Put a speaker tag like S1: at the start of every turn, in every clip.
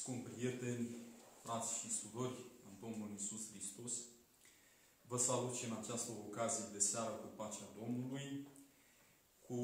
S1: Scumpi prieteni, frați și surori în Domnul Iisus Hristos, vă salut și în această ocazie de seară cu pacea Domnului, cu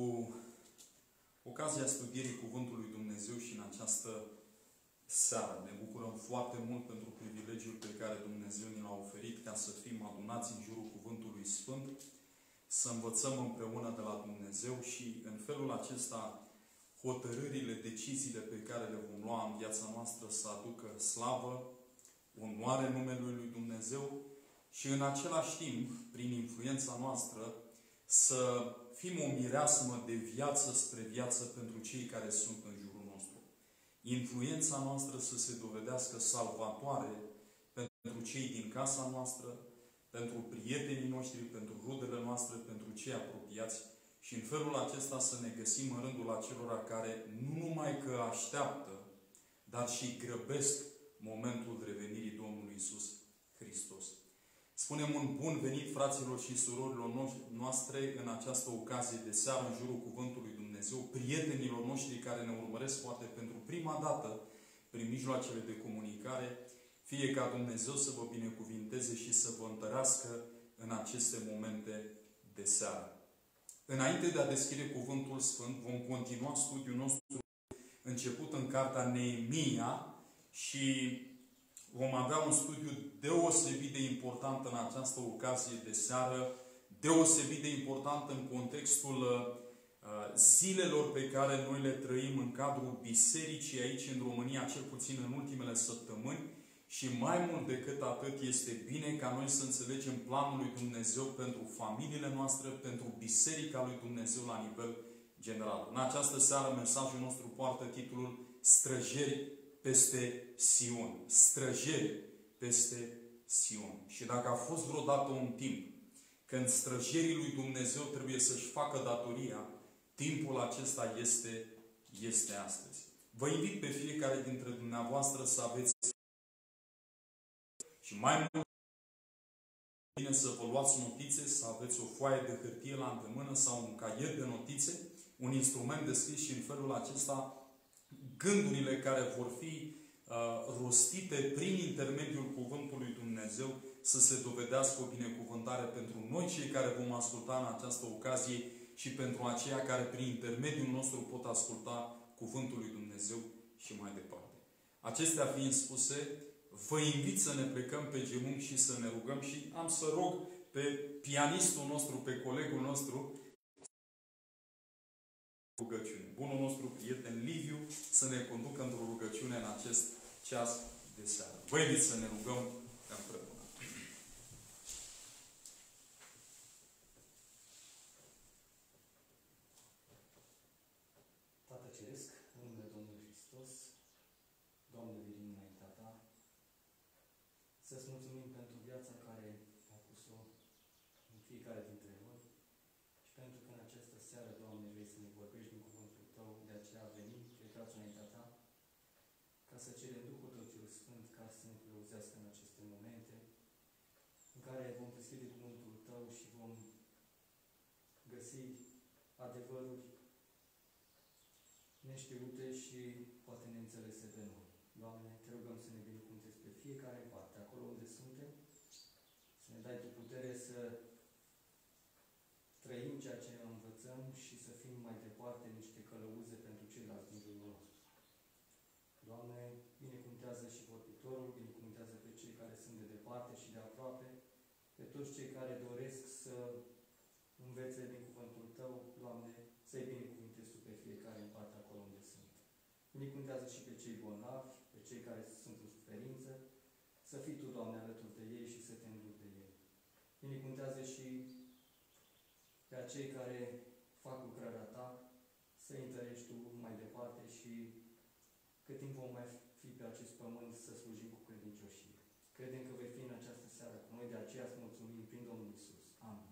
S1: ocazia studierii Cuvântului Dumnezeu și în această seară. Ne bucurăm foarte mult pentru privilegiul pe care Dumnezeu ne l-a oferit ca să fim adunați în jurul Cuvântului Sfânt, să învățăm împreună de la Dumnezeu și în felul acesta hotărârile, deciziile pe care le vom lua în viața noastră să aducă slavă, onoare numelui lui Dumnezeu și în același timp, prin influența noastră, să fim o mireasmă de viață spre viață pentru cei care sunt în jurul nostru. Influența noastră să se dovedească salvatoare pentru cei din casa noastră, pentru prietenii noștri, pentru rudele noastre, pentru cei apropiați și în felul acesta să ne găsim în rândul acelora care nu numai că așteaptă, dar și grăbesc momentul revenirii Domnului Iisus Hristos. Spunem un bun venit, fraților și surorilor noastre, în această ocazie de seară, în jurul Cuvântului Dumnezeu, prietenilor noștri care ne urmăresc poate pentru prima dată prin mijloacele de comunicare, fie ca Dumnezeu să vă binecuvinteze și să vă întărească în aceste momente de seară. Înainte de a deschide Cuvântul Sfânt, vom continua studiul nostru început în cartea Neemia și vom avea un studiu deosebit de important în această ocazie de seară, deosebit de important în contextul zilelor pe care noi le trăim în cadrul bisericii aici în România, cel puțin în ultimele săptămâni, și mai mult decât atât este bine ca noi să înțelegem planul lui Dumnezeu pentru familiile noastre, pentru Biserica lui Dumnezeu la nivel general. În această seară mesajul nostru poartă titlul Străjeri peste Sion. Străjeri peste Sion. Și dacă a fost vreodată un timp când străjerii lui Dumnezeu trebuie să-și facă datoria, timpul acesta este astăzi. Vă invit pe fiecare dintre dumneavoastră să aveți și mai mult bine să vă luați notițe, să aveți o foaie de hârtie la îndemână sau un caiet de notițe, un instrument de scris și în felul acesta gândurile care vor fi rostite prin intermediul Cuvântului Dumnezeu să se dovedească o binecuvântare pentru noi cei care vom asculta în această ocazie și pentru aceia care prin intermediul nostru pot asculta Cuvântul lui Dumnezeu și mai departe. Acestea fiind spuse, vă invit să ne plecăm pe genunchi și să ne rugăm și am să rog pe pianistul nostru, pe colegul nostru, rugăciune. Bunul nostru prieten Liviu să ne conducă într-o rugăciune în acest ceas de seară. Vă invit să ne rugăm împreună.
S2: Tată Ceresc, în numele Domnului Hristos, Doamne, venim înaintea Ta, să-ți mulțumim pentru viața care ai pus-o în fiecare dintre noi și pentru că în această seară, Doamne, vrei să ne vorbești din cuvântul Tău, de aceea venim, plecați înaintea Ta, ca să cerem Duhul Tău cel Sfânt ca să ne călăuzească în aceste momente în care vom deschide cuvântul Tău și vom găsi adevăruri neștiute și poate neînțelese de noi. Doamne, Te rugăm să ne binecuvântezi pe fiecare parte, acolo unde suntem, să ne dai Tu putere să trăim ceea ce ne învățăm și să fim mai departe niște călăuze pentru ceilalți din jurul nostru. Doamne, binecuvântează și vorbitorul, binecuvântează pe cei care sunt de departe și de aproape, pe toți cei care doresc să învețe din cuvântul Tău, Doamne, să-i binecuvântezi Tu pe fiecare în partea acolo unde sunt. Binecuvântează și pe cei bolnavi, pe cei care sunt în suferință, să fii Tu, Doamne, alături de ei și să Te înduri de ei. Binecuvântează și pe acei care fac lucrarea Ta, să întărești Tu mai departe și cât timp vom mai fi pe acest pământ să slujim cu credincioșie. Credem că vei fi în această seară cu noi, de aceea îți mulțumim prin Domnul Iisus. Amin.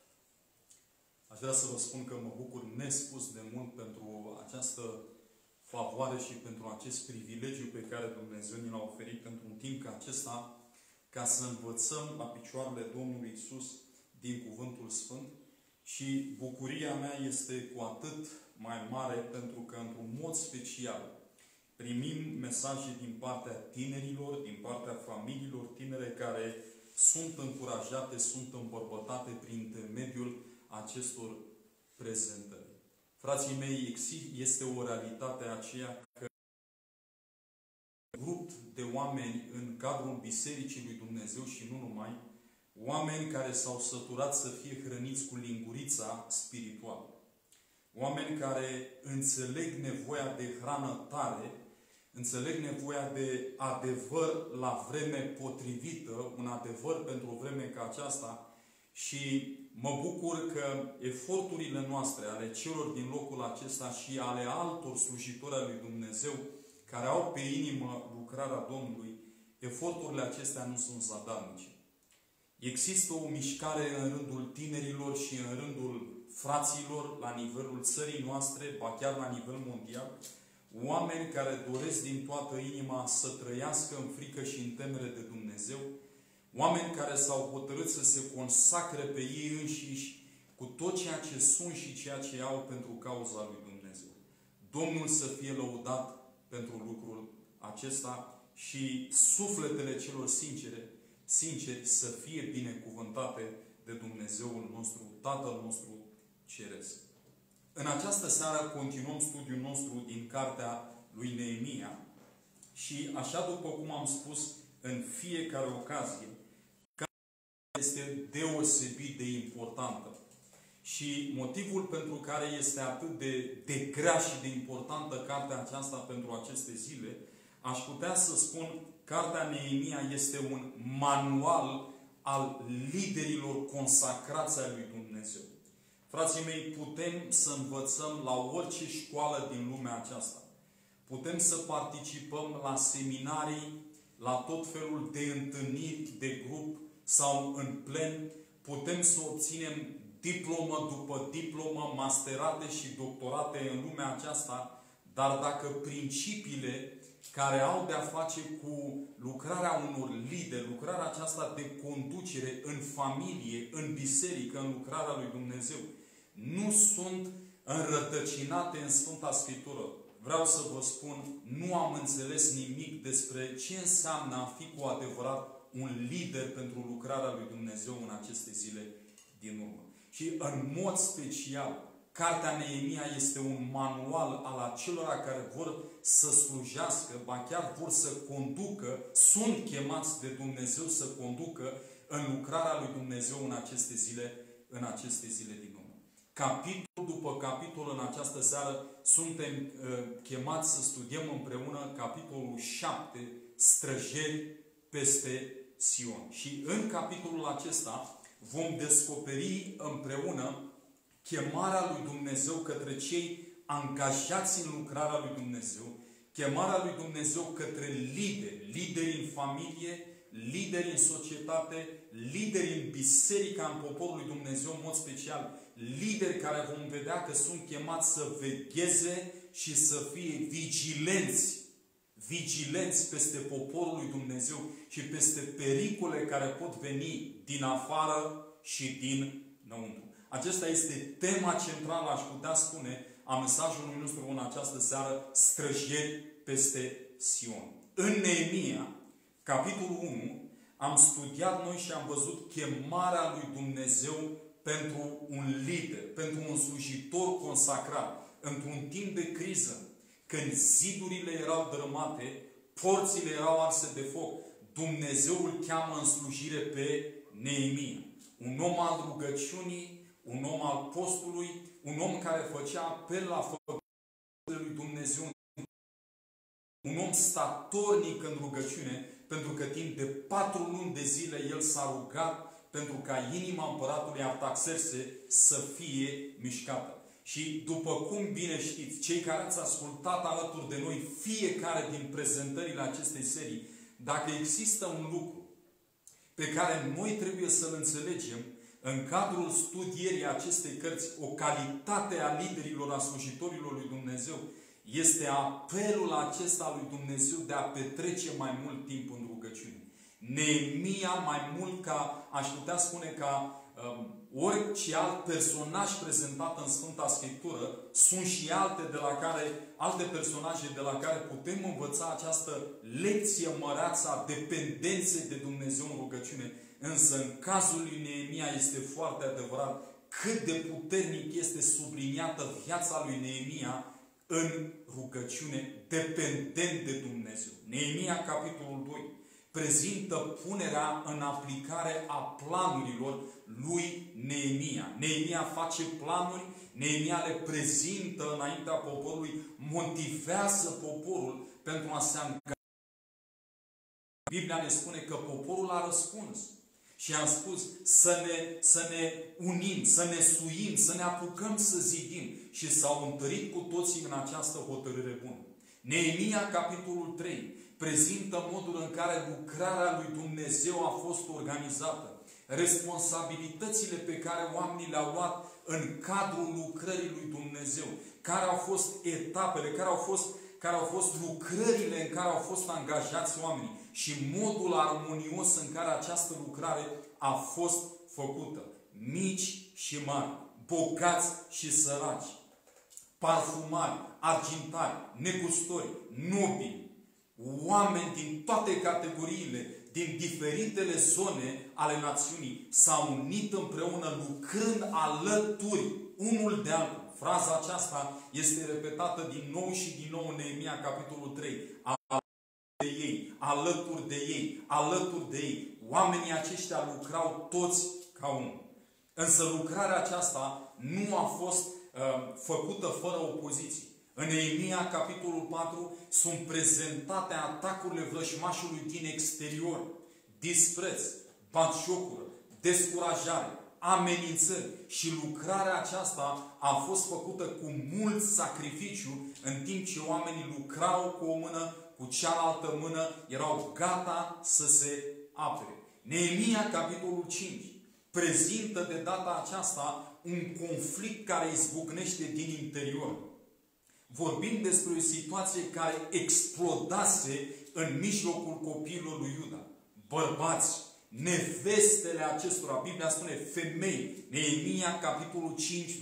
S1: Aș vrea să vă spun că mă bucur nespus de mult pentru această favoare și pentru acest privilegiu pe care Dumnezeu ni l-a oferit pentru un timp ca acesta, ca să învățăm la picioarele Domnului Iisus din Cuvântul Sfânt. Și bucuria mea este cu atât mai mare pentru că, într-un mod special, primim mesaje din partea tinerilor, din partea familiilor tinere care sunt încurajate, sunt îmbărbătate prin intermediul acestor prezentări. Frații mei, este o realitate aceea că un grup de oameni în cadrul Bisericii lui Dumnezeu și nu numai, oameni care s-au săturat să fie hrăniți cu lingurița spirituală. Oameni care înțeleg nevoia de hrană tare, înțeleg nevoia de adevăr la vreme potrivită, un adevăr pentru o vreme ca aceasta, și mă bucur că eforturile noastre, ale celor din locul acesta și ale altor slujitori al lui Dumnezeu, care au pe inimă lucrarea Domnului, eforturile acestea nu sunt zadarnice. Există o mișcare în rândul tinerilor și în rândul fraților la nivelul țării noastre, ba chiar la nivel mondial, oameni care doresc din toată inima să trăiască în frică și în temere de Dumnezeu, oameni care s-au hotărât să se consacre pe ei înșiși cu tot ceea ce sunt și ceea ce au pentru cauza lui Dumnezeu. Domnul să fie lăudat pentru lucrul acesta și sufletele celor sinceri să fie binecuvântate de Dumnezeul nostru, Tatăl nostru Ceresc. În această seară continuăm studiul nostru din cartea lui Neemia și, așa după cum am spus în fiecare ocazie, cartea este deosebit de importantă. Și motivul pentru care este atât de grea și de importantă cartea aceasta pentru aceste zile, aș putea să spun, cartea Neemia este un manual al liderilor consacrați ai lui Dumnezeu. Frații mei, putem să învățăm la orice școală din lumea aceasta. Putem să participăm la seminarii, la tot felul de întâlniri de grup sau în plen. Putem să obținem diplomă după diplomă, masterate și doctorate în lumea aceasta, dar dacă principiile care au de-a face cu lucrarea unor lideri, lucrarea aceasta de conducere în familie, în biserică, în lucrarea lui Dumnezeu, nu sunt înrătăcinate în Sfânta Scriptură, vreau să vă spun, nu am înțeles nimic despre ce înseamnă a fi cu adevărat un lider pentru lucrarea lui Dumnezeu în aceste zile din urmă. Și în mod special, cartea Neemia este un manual al acelora care vor să slujească, ba chiar vor să conducă, sunt chemați de Dumnezeu să conducă în lucrarea lui Dumnezeu în aceste zile din urmă. Capitol după capitol în această seară suntem chemați să studiem împreună capitolul 7, străjeri peste Sion. Și în capitolul acesta vom descoperi împreună chemarea lui Dumnezeu către cei angajați în lucrarea lui Dumnezeu, chemarea lui Dumnezeu către lideri în familie, lideri în societate, lideri în biserica, în poporul lui Dumnezeu, în mod special, lideri care vom vedea că sunt chemați să vegheze și să fie vigilenți peste poporul lui Dumnezeu și peste pericole care pot veni din afară și din înăuntru. Acesta este tema centrală, aș putea spune, a mesajului nostru în această seară, străjeri peste Sion. În Neemia, capitolul 1, am studiat noi și am văzut chemarea lui Dumnezeu pentru un lider, pentru un slujitor consacrat, într-un timp de criză, când zidurile erau dărâmate, porțile erau arse de foc, Dumnezeu îl cheamă în slujire pe Neemia. Un om al rugăciunii, un om al postului, un om care făcea apel la făcările lui Dumnezeu, un om statornic în rugăciune, pentru că timp de 4 luni de zile el s-a rugat pentru ca inima împăratului Artaxerxe să fie mișcată. Și după cum bine știți, cei care ați ascultat alături de noi fiecare din prezentările acestei serii, dacă există un lucru pe care noi trebuie să-l înțelegem în cadrul studierii acestei cărți, o calitate a liderilor, a slujitorilor lui Dumnezeu, este apelul acesta lui Dumnezeu de a petrece mai mult timp în rugăciune. Neemia, mai mult ca, aș putea spune, ca orice alt personaj prezentat în Sfânta Scriptură, sunt și alte personaje de la care putem învăța această lecție măreață a dependenței de Dumnezeu în rugăciune. Însă în cazul lui Neemia este foarte adevărat cât de puternic este subliniată viața lui Neemia în rugăciune, dependent de Dumnezeu. Neemia, capitolul 2, prezintă punerea în aplicare a planurilor lui Neemia. Neemia face planuri, Neemia le prezintă înaintea poporului, motivează poporul pentru a se angaja. Biblia ne spune că poporul a răspuns. Și am spus să ne unim, să ne suim, să ne apucăm să zidim. Și s-au întărit cu toții în această hotărâre bună. Neemia, capitolul 3, prezintă modul în care lucrarea lui Dumnezeu a fost organizată. Responsabilitățile pe care oamenii le-au luat în cadrul lucrării lui Dumnezeu. Care au fost etapele, care au fost lucrările în care au fost angajați oamenii și modul armonios în care această lucrare a fost făcută. Mici și mari, bogați și săraci, parfumari, argintari, negustori, nobili, oameni din toate categoriile, din diferitele zone ale națiunii, s-au unit împreună lucrând alături unul de altul. Fraza aceasta este repetată din nou și din nou în Neemia, capitolul 3. De ei, alături de ei, alături de ei. Oamenii aceștia lucrau toți ca unul. Însă lucrarea aceasta nu a fost făcută fără opoziție. În Neemia, capitolul 4, sunt prezentate atacurile vrăjmașului din exterior. Dispreț, batjocură, descurajare, amenințări. Și lucrarea aceasta a fost făcută cu mult sacrificiu, în timp ce oamenii lucrau cu o mână, cu cealaltă mână, erau gata să se apere. Neemia, capitolul 5, prezintă de data aceasta un conflict care izbucnește din interior. Vorbim despre o situație care explodase în mijlocul copiilor lui Iuda. Bărbați, nevestele acestora, Biblia spune femei, Neemia, capitolul 5,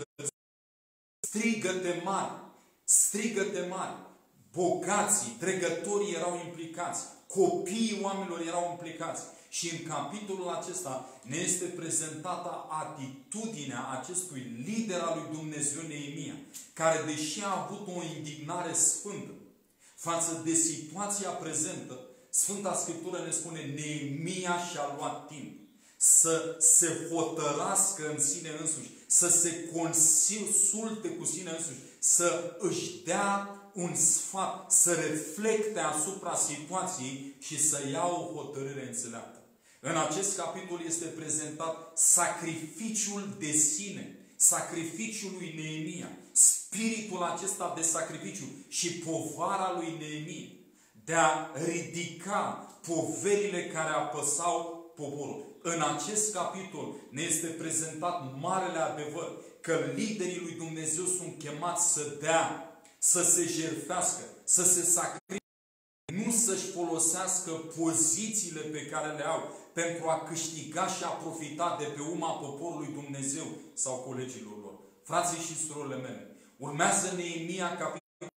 S1: strigăte mari, strigăte mari, bogații, dregătorii erau implicați, copiii oamenilor erau implicați. Și în capitolul acesta ne este prezentată atitudinea acestui lider al lui Dumnezeu, Neemia, care, deși a avut o indignare sfântă față de situația prezentă, Sfânta Scriptură ne spune, Neemia și-a luat timp să se hotărască în sine însuși, să se consulte cu sine însuși, să își dea un sfat, să reflecte asupra situației și să ia o hotărâre înțeleaptă. În acest capitol este prezentat sacrificiul de sine, sacrificiul lui Neemia, spiritul acesta de sacrificiu și povara lui Neemia de a ridica poverile care apăsau poporul. În acest capitol ne este prezentat marele adevăr că liderii lui Dumnezeu sunt chemați să dea, să se jertfească, să se sacrifice, nu să-și folosească pozițiile pe care le au pentru a câștiga și a profita de pe urma poporului Dumnezeu sau colegilor lor. Frații și surorile mele, urmează Neemia, capitolul,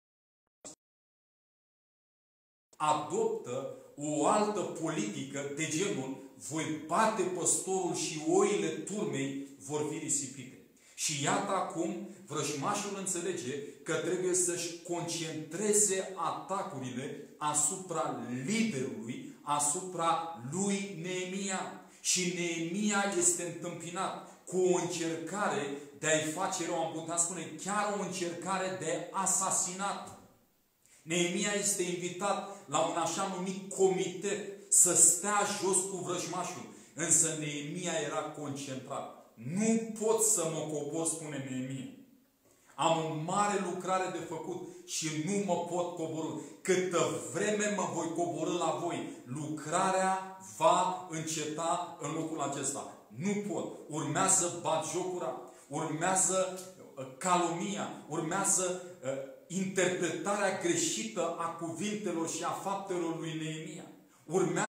S1: adoptă o altă politică de genul voi bate păstorul și oile turmei vor fi risipite. Și iată acum vrăjmașul înțelege că trebuie să-și concentreze atacurile asupra liderului, asupra lui Neemia. Și Neemia este întâmpinat cu o încercare de a-i face rău, am putea spune chiar o încercare de asasinat. Neemia este invitat la un așa numit comitet să stea jos cu vrăjmașul. Însă Neemia era concentrat. Nu pot să mă cobor, spune Neemia. Am o mare lucrare de făcut și nu mă pot coborî. Câtă vreme mă voi coborî la voi, lucrarea va înceta în locul acesta. Nu pot. Urmează batjocura, urmează calomnia, urmează interpretarea greșită a cuvintelor și a faptelor lui Neemia. Urmează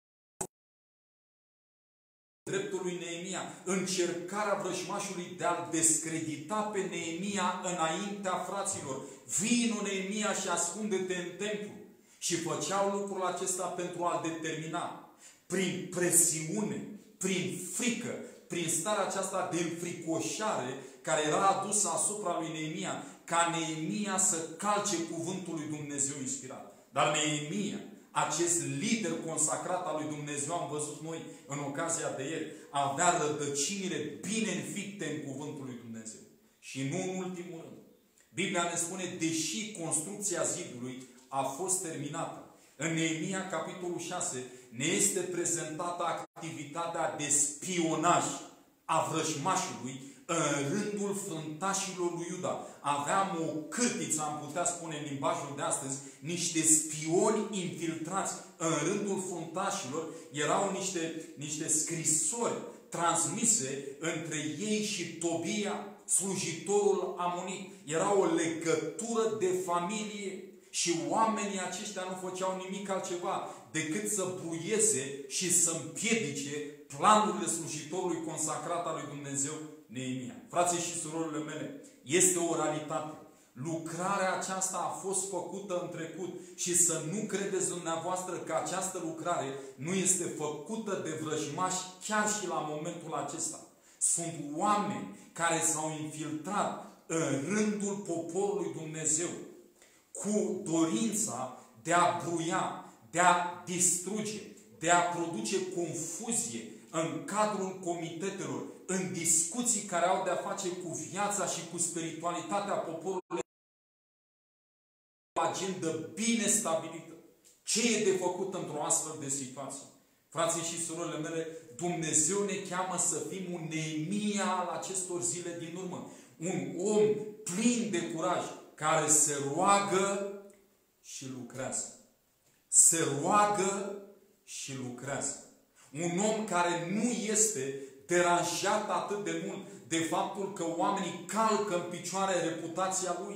S1: dreptul lui Neemia, încercarea vrăjmașului de a-l descredita pe Neemia înaintea fraților. Vino, Neemia, și ascunde-te în templu. Și făceau lucrul acesta pentru a determina, prin presiune, prin frică, prin starea aceasta de înfricoșare care era adusă asupra lui Neemia, ca Neemia să calce cuvântul lui Dumnezeu inspirat. Dar Neemia, acest lider consacrat al lui Dumnezeu, am văzut noi în ocazia de ieri, avea rădăcinile bine înfipte în cuvântul lui Dumnezeu. Și nu în ultimul rând, Biblia ne spune, deși construcția zidului a fost terminată, în Neemia, capitolul 6, ne este prezentată activitatea de spionaj a vrăjmașului în rândul frântașilor lui Iuda. Aveam o cârtiță, am putea spune în limbajul de astăzi, niște spioni infiltrați în rândul fruntașilor. Erau niște scrisori transmise între ei și Tobia, slujitorul amonit. Era o legătură de familie și oamenii aceștia nu făceau nimic altceva decât să buieze și să împiedice planurile slujitorului consacrat al lui Dumnezeu, Neemia. Frații și surorile mele, este o realitate. Lucrarea aceasta a fost făcută în trecut și să nu credeți dumneavoastră că această lucrare nu este făcută de vrăjmași chiar și la momentul acesta. Sunt oameni care s-au infiltrat în rândul poporului Dumnezeu cu dorința de a bruia, de a distruge, de a produce confuzie în cadrul comitetelor, în discuții care au de a face cu viața și cu spiritualitatea poporului, o agendă bine stabilită. Ce e de făcut într-o astfel de situație? Frații și surorile mele, Dumnezeu ne cheamă să fim un Neemia al acestor zile din urmă. Un om plin de curaj, care se roagă și lucrează. Se roagă și lucrează. Un om care nu este deranjat atât de mult de faptul că oamenii calcă în picioare reputația lui.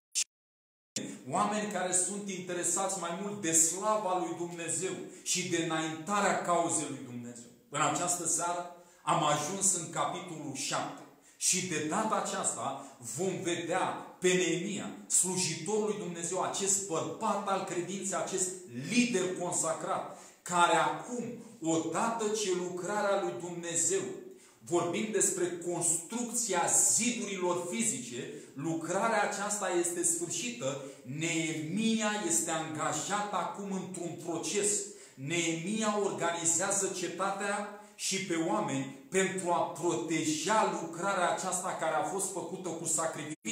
S1: Oameni care sunt interesați mai mult de slava lui Dumnezeu și de înaintarea cauzei lui Dumnezeu. În această seară am ajuns în capitolul 7. Și de data aceasta vom vedea pe Neemia, slujitorul lui Dumnezeu, acest bărbat al credinței, acest lider consacrat, care acum, odată ce lucrarea lui Dumnezeu, vorbim despre construcția zidurilor fizice, lucrarea aceasta este sfârșită, Neemia este angajat acum într-un proces. Neemia organizează cetatea și pe oameni pentru a proteja lucrarea aceasta care a fost făcută cu sacrificiu.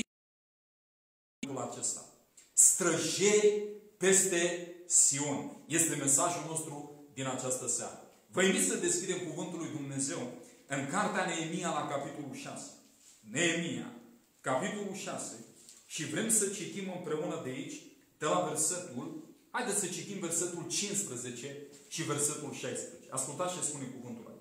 S1: Acesta. Străjeri peste Sion. Este mesajul nostru din această seară. Vă invit să deschidem cuvântul lui Dumnezeu în cartea Neemia la capitolul 6. Neemia, capitolul 6. Și vrem să citim împreună de aici, de la versetul, haideți să citim versetul 15 și versetul 16. Ascultați ce spune cuvântul aici.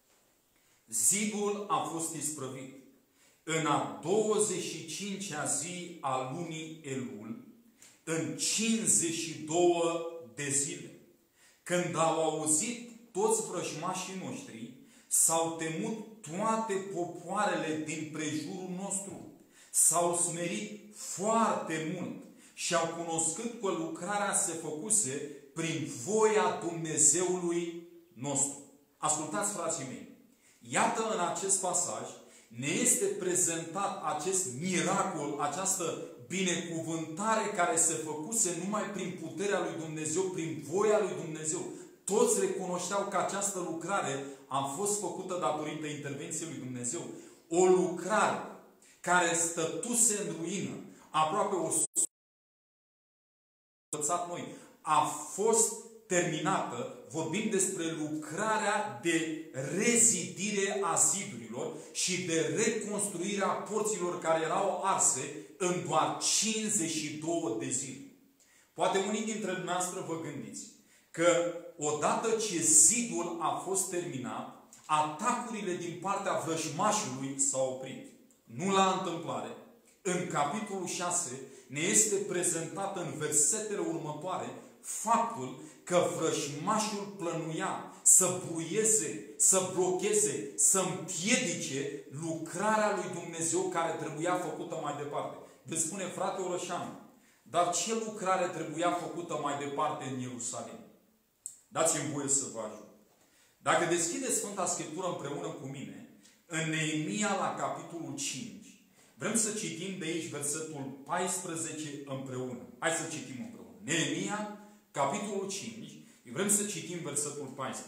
S1: Zidul a fost isprăvit în a 25-a zi a lunii Elul, în 52 de zile. Când au auzit toți vrăjmașii noștri, s-au temut toate popoarele din prejurul nostru. S-au smerit foarte mult și au cunoscut că lucrarea se făcuse prin voia Dumnezeului nostru. Ascultați, frații mei, iată în acest pasaj ne este prezentat acest miracol, această binecuvântare care se făcuse numai prin puterea lui Dumnezeu, prin voia lui Dumnezeu. Toți recunoșteau că această lucrare a fost făcută datorită intervenției lui Dumnezeu. O lucrare care stătuse în ruină, aproape 100 noi, a fost terminată. Vorbim despre lucrarea de rezidire a zidurilor și de reconstruirea porților care erau arse în doar 52 de zile. Poate unii dintre dumneavoastră vă gândiți că odată ce zidul a fost terminat, atacurile din partea vrăjmașului s-au oprit. Nu la întâmplare. în capitolul 6 ne este prezentat în versetele următoare faptul că vrăjmașul plănuia să bruieze, să blocheze, să împiedice lucrarea lui Dumnezeu care trebuia făcută mai departe. Veți spune, frate Orășanu, dar ce lucrare trebuia făcută mai departe în Ierusalim? Dați-mi voie să vă ajut. Dacă deschideți Sfânta Scriptură împreună cu mine, în Neemia la capitolul 5, vrem să citim de aici versetul 14 împreună. Hai să citim împreună. Neemia, capitolul 5, vrem să citim versetul 14.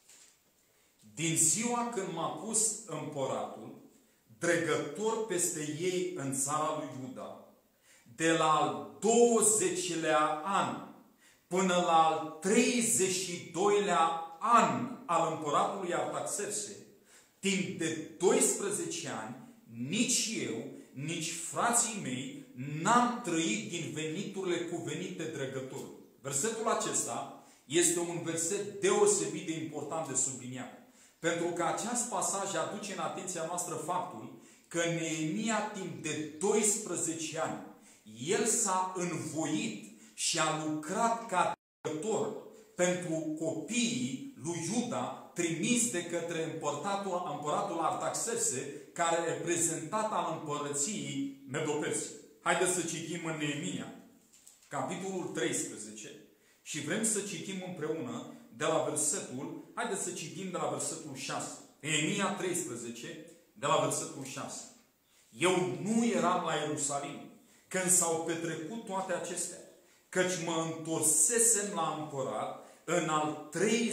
S1: Din ziua când m-a pus împăratul, dregător peste ei în țara lui Iuda, de la al 20-lea an până la al 32-lea an al împăratului Artaxerxe, timp de 12 ani, nici eu, nici frații mei n-am trăit din veniturile cuvenite dregătorului. Versetul acesta este un verset deosebit de important de subliniat. Pentru că acest pasaj aduce în atenția noastră faptul că Neemia timp de 12 ani, el s-a învoit și a lucrat ca dregător pentru copiii lui Iuda, trimis de către împăratul Artaxerxe, care e reprezentat al împărăției Medo-Persie. Haideți să citim în Neemia, capitolul 13, și vrem să citim împreună de la versetul, haideți să citim de la versetul 6. Neemia 13, de la versetul 6. Eu nu eram la Ierusalim când s-au petrecut toate acestea, căci mă întorsesem la împărat în al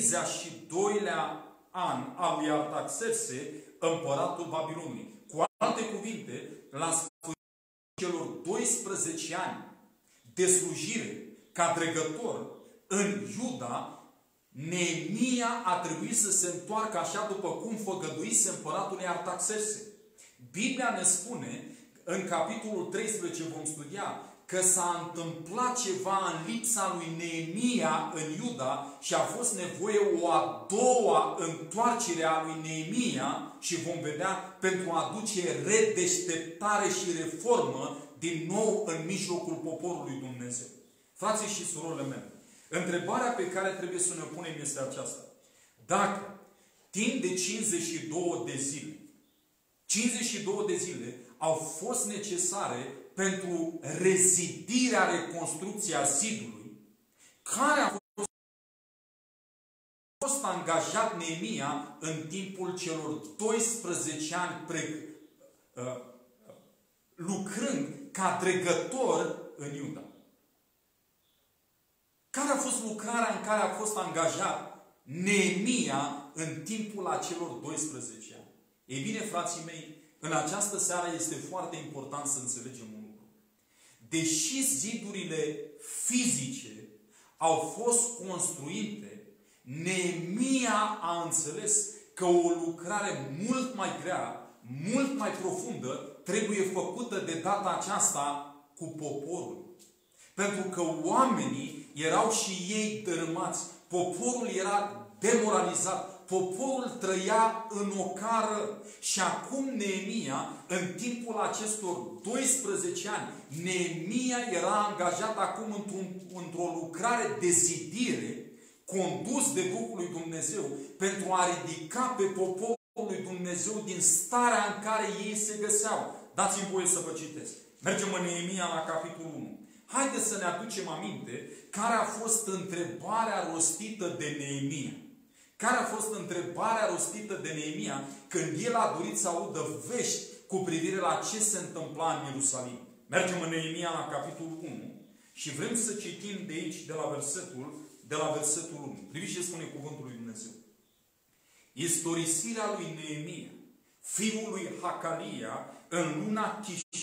S1: 32-lea an al lui Artaxerxe, împăratul Babilonului. Cu alte cuvinte, la sfârșitul celor 12 ani de slujire ca dregător în Iuda, Neemia a trebuit să se întoarcă așa după cum făgăduise împăratului Artaxerxe. Biblia ne spune, în capitolul 13 vom studia, că s-a întâmplat ceva în lipsa lui Neemia în Iuda și a fost nevoie o a doua întoarcere a lui Neemia și vom vedea pentru a aduce redeșteptare și reformă din nou în mijlocul poporului Dumnezeu. Frații și surorile mele, întrebarea pe care trebuie să ne punem este aceasta. Dacă timp de 52 de zile au fost necesare pentru rezidirea, reconstrucția zidului, care a fost angajat Neemia în timpul celor 12 ani lucrând ca dregător în Iuda? Care a fost lucrarea în care a fost angajat Neemia în timpul acelor 12 ani? Ei bine, frații mei, în această seară este foarte important să înțelegem un lucru. Deși zidurile fizice au fost construite, Neemia a înțeles că o lucrare mult mai grea, mult mai profundă, trebuie făcută de data aceasta cu poporul. Pentru că oamenii erau și ei dărâmați. Poporul era demoralizat. Poporul trăia în ocară. Și acum Neemia, în timpul acestor 12 ani, Neemia era angajat acum într-o lucrare de zidire, condus de Duhul lui Dumnezeu, pentru a ridica pe poporul lui Dumnezeu din starea în care ei se găseau. Dați-mi voie să vă citesc. Mergem în Neemia la capitolul 1. Haideți să ne aducem aminte care a fost întrebarea rostită de Neemia. Care a fost întrebarea rostită de Neemia când el a dorit să audă vești cu privire la ce se întâmpla în Ierusalim. Mergem în Neemia la capitolul 1 și vrem să citim de aici, de la versetul 1. Priviți ce spune cuvântul lui Dumnezeu. Istorisirea lui Neemia, fiul lui Hakalia, în luna Chiș,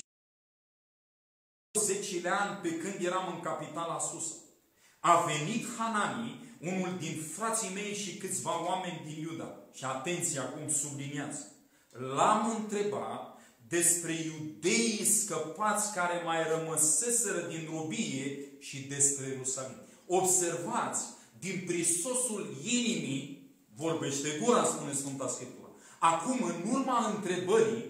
S1: 10-lea an pe când eram în capitala Susa. A venit Hanani, unul din frații mei și câțiva oameni din Iuda. Și atenție acum, subliniați. L-am întrebat despre iudeii scăpați care mai rămăseseră din robie și despre Ierusalim. Observați, din prisosul inimii vorbește gura, spune Sfânta Scriptură. Acum, în urma întrebării,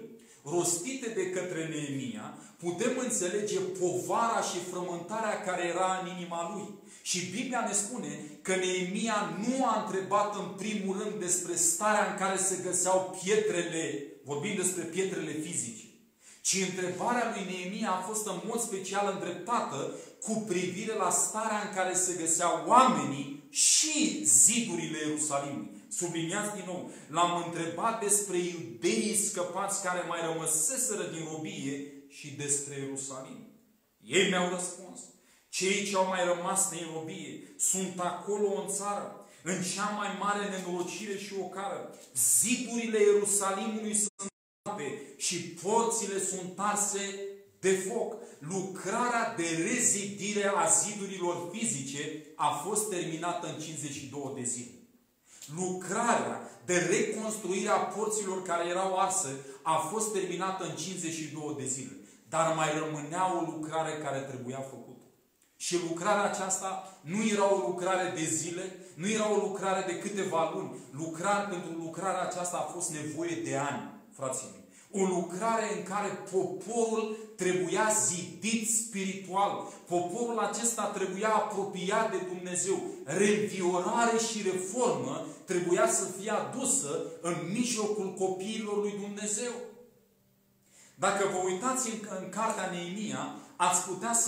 S1: rostite de către Neemia, putem înțelege povara și frământarea care era în inima lui. Și Biblia ne spune că Neemia nu a întrebat în primul rând despre starea în care se găseau pietrele, vorbim despre pietrele fizice, ci întrebarea lui Neemia a fost în mod special îndreptată cu privire la starea în care se găseau oamenii și zidurile Ierusalimului. Subliniați din nou, l-am întrebat despre iudeii scăpați care mai rămăseseră din robie și despre Ierusalim. Ei mi-au răspuns. Cei ce au mai rămas din robie sunt acolo în țară, în cea mai mare nenorocire și ocară. Zidurile Ierusalimului sunt și porțile sunt arse de foc. Lucrarea de rezidire a zidurilor fizice a fost terminată în 52 de zile. Lucrarea de reconstruire a porților care erau arse a fost terminată în 52 de zile. Dar mai rămânea o lucrare care trebuia făcută. Și lucrarea aceasta nu era o lucrare de zile, nu era o lucrare de câteva luni. Pentru lucrarea aceasta a fost nevoie de ani, frații mei. O lucrare în care poporul trebuia zidit spiritual. Poporul acesta trebuia apropiat de Dumnezeu. Reînviorare și reformă trebuia să fie adusă în mijlocul copiilor lui Dumnezeu. Dacă vă uitați în cartea Neemia, ați putea să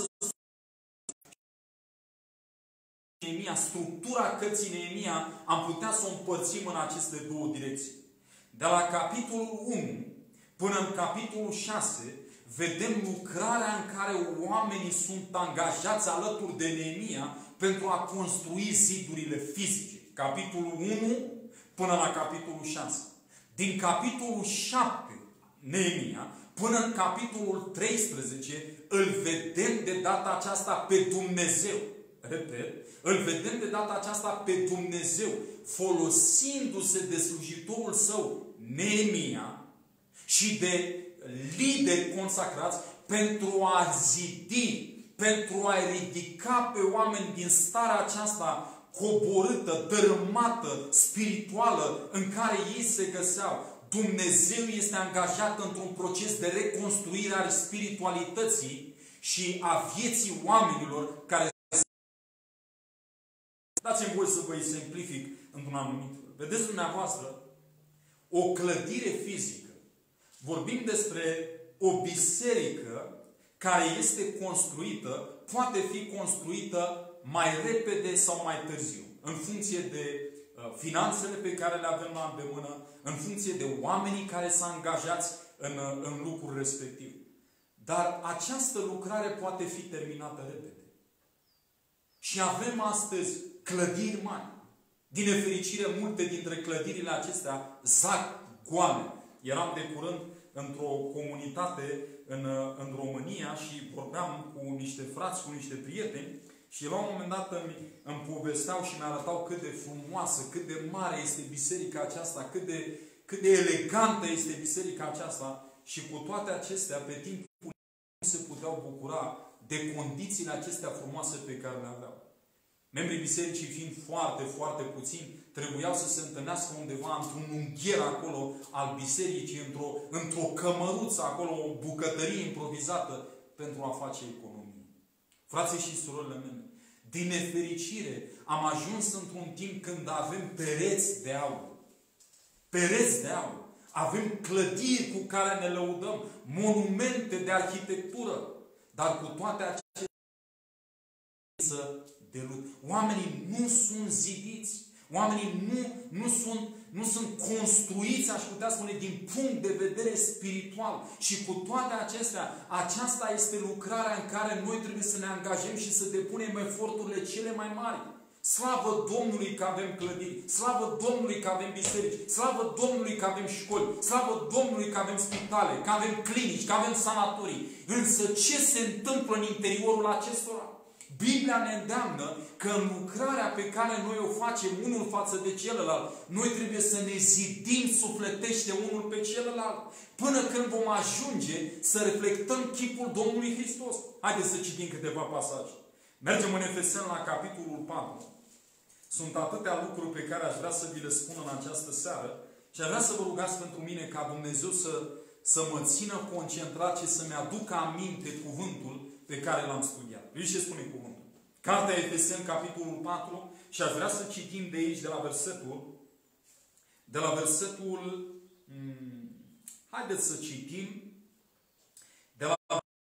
S1: Neemia, structura cărții Neemia, am putea să o împărțim în aceste două direcții. De la capitolul 1 până în capitolul 6, vedem lucrarea în care oamenii sunt angajați alături de Neemia pentru a construi zidurile fizice. Capitolul 1 până la capitolul 6. Din capitolul 7, Neemia, până în capitolul 13, îl vedem de data aceasta pe Dumnezeu. Repet, îl vedem de data aceasta pe Dumnezeu, folosindu-se de slujitorul său, Neemia, și de lideri consacrați pentru a zidi, pentru a ridica pe oameni din starea aceasta coborâtă, dărâmată, spirituală, în care ei se găseau. Dumnezeu este angajat într-un proces de reconstruire a spiritualității și a vieții oamenilor care... Dați-mi voi să vă exemplific într-un anumit. Vedeți dumneavoastră, o clădire fizică. Vorbim despre o biserică care este construită, poate fi construită mai repede sau mai târziu, în funcție de finanțele pe care le avem la îndemână, în funcție de oamenii care sunt angajați în lucrul respectiv. Dar această lucrare poate fi terminată repede. Și avem astăzi clădiri mari. Din nefericire, multe dintre clădirile acestea zac goale. Eram de curând într-o comunitate în România și vorbeam cu niște frați, cu niște prieteni și la un moment dat îmi povesteau și mi-arătau cât de frumoasă, cât de mare este biserica aceasta, cât de elegantă este biserica aceasta și cu toate acestea, pe timpul nu se puteau bucura de condițiile acestea frumoase pe care le aveau. Membrii bisericii fiind foarte, foarte puțini, trebuiau să se întâlnească undeva într-un ungher acolo al bisericii, într-o cămăruță acolo, o bucătărie improvizată pentru a face economie. Frații și surorile mele, din nefericire am ajuns într-un timp când avem pereți de aur. Pereți de aur. Avem clădiri cu care ne lăudăm, monumente de arhitectură, dar cu toate acestea de lut. Oamenii nu sunt zidiți. Oamenii nu sunt construiți, aș putea spune, din punct de vedere spiritual. Și cu toate acestea, aceasta este lucrarea în care noi trebuie să ne angajăm și să depunem eforturile cele mai mari. Slavă Domnului că avem clădiri, slavă Domnului că avem biserici, slavă Domnului că avem școli, slavă Domnului că avem spitale, că avem clinici, că avem sanatorii. Însă ce se întâmplă în interiorul acestora? Biblia ne îndeamnă că în lucrarea pe care noi o facem unul față de celălalt, noi trebuie să ne zidim sufletește unul pe celălalt, până când vom ajunge să reflectăm chipul Domnului Hristos. Haideți să citim câteva pasaje. Mergem în Efeseni la capitolul 4. Sunt atâtea lucruri pe care aș vrea să vi le spun în această seară și aș vrea să vă rugați pentru mine ca Dumnezeu să mă țină concentrat și să-mi aduc aminte cuvântul pe care l-am studiat. Vedeți ce spune cuvântul? Cartea Efeseni, capitolul 4, și aș vrea să citim de aici, de la versetul, haideți să citim, de la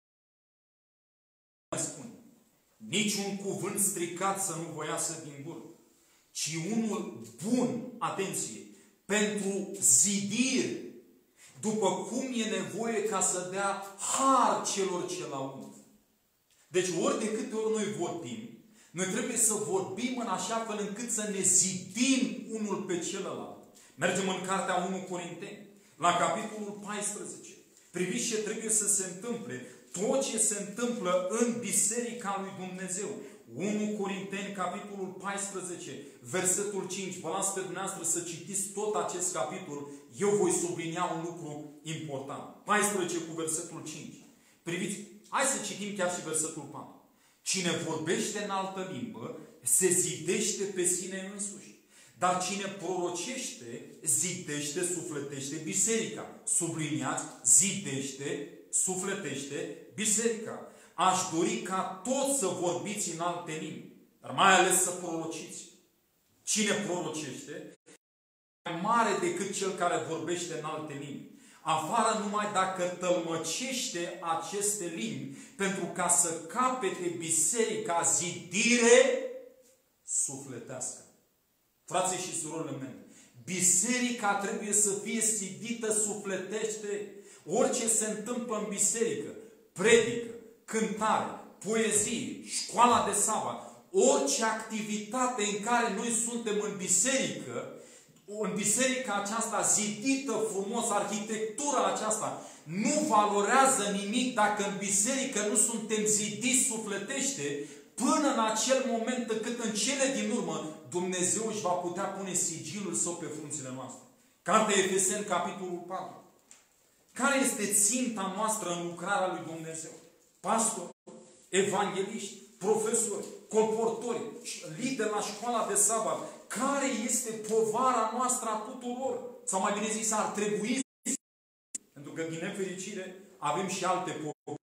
S1: spune, niciun cuvânt stricat să nu vă iasă din gură, ci unul bun, atenție, pentru zidire, după cum e nevoie ca să dea har celor ce l-aud. Deci ori de câte ori noi vorbim, noi trebuie să vorbim în așa fel încât să ne zidim unul pe celălalt. Mergem în cartea 1 Corinteni, la capitolul 14. Priviți ce trebuie să se întâmple. Tot ce se întâmplă în Biserica lui Dumnezeu. 1 Corinteni, capitolul 14, versetul 5. Vă las pe dumneavoastră să citiți tot acest capitol. Eu voi sublinia un lucru important. 14 cu versetul 5. Priviți, hai să citim chiar și versetul 4. Cine vorbește în altă limbă, se zidește pe sine însuși. Dar cine prorocește, zidește, sufletește biserica. Subliniați, zidește, sufletește biserica. Aș dori ca toți să vorbiți în alte limbi, dar mai ales să prorociți. Cine prorocește, mai mare decât cel care vorbește în alte limbi. Afară numai dacă tălmăcește aceste limbi, pentru ca să capete biserica zidire sufletească. Frații și surorile mele, biserica trebuie să fie zidită sufletește. Orice se întâmplă în biserică, predică, cântare, poezie, școala de sabat, orice activitate în care noi suntem în biserica aceasta zidită frumos, arhitectura aceasta, nu valorează nimic dacă în biserică nu suntem zidiți sufletește, până în acel moment încât în cele din urmă Dumnezeu își va putea pune sigilul Său pe frunțile noastre. Cartea Efeseni, capitolul 4. Care este ținta noastră în lucrarea lui Dumnezeu? Pastori, evangeliști, profesori, colportori, lideri la școala de sabat. Care este povara noastră a tuturor? Sau mai bine zis, ar trebui, pentru că din nefericire avem și alte poveri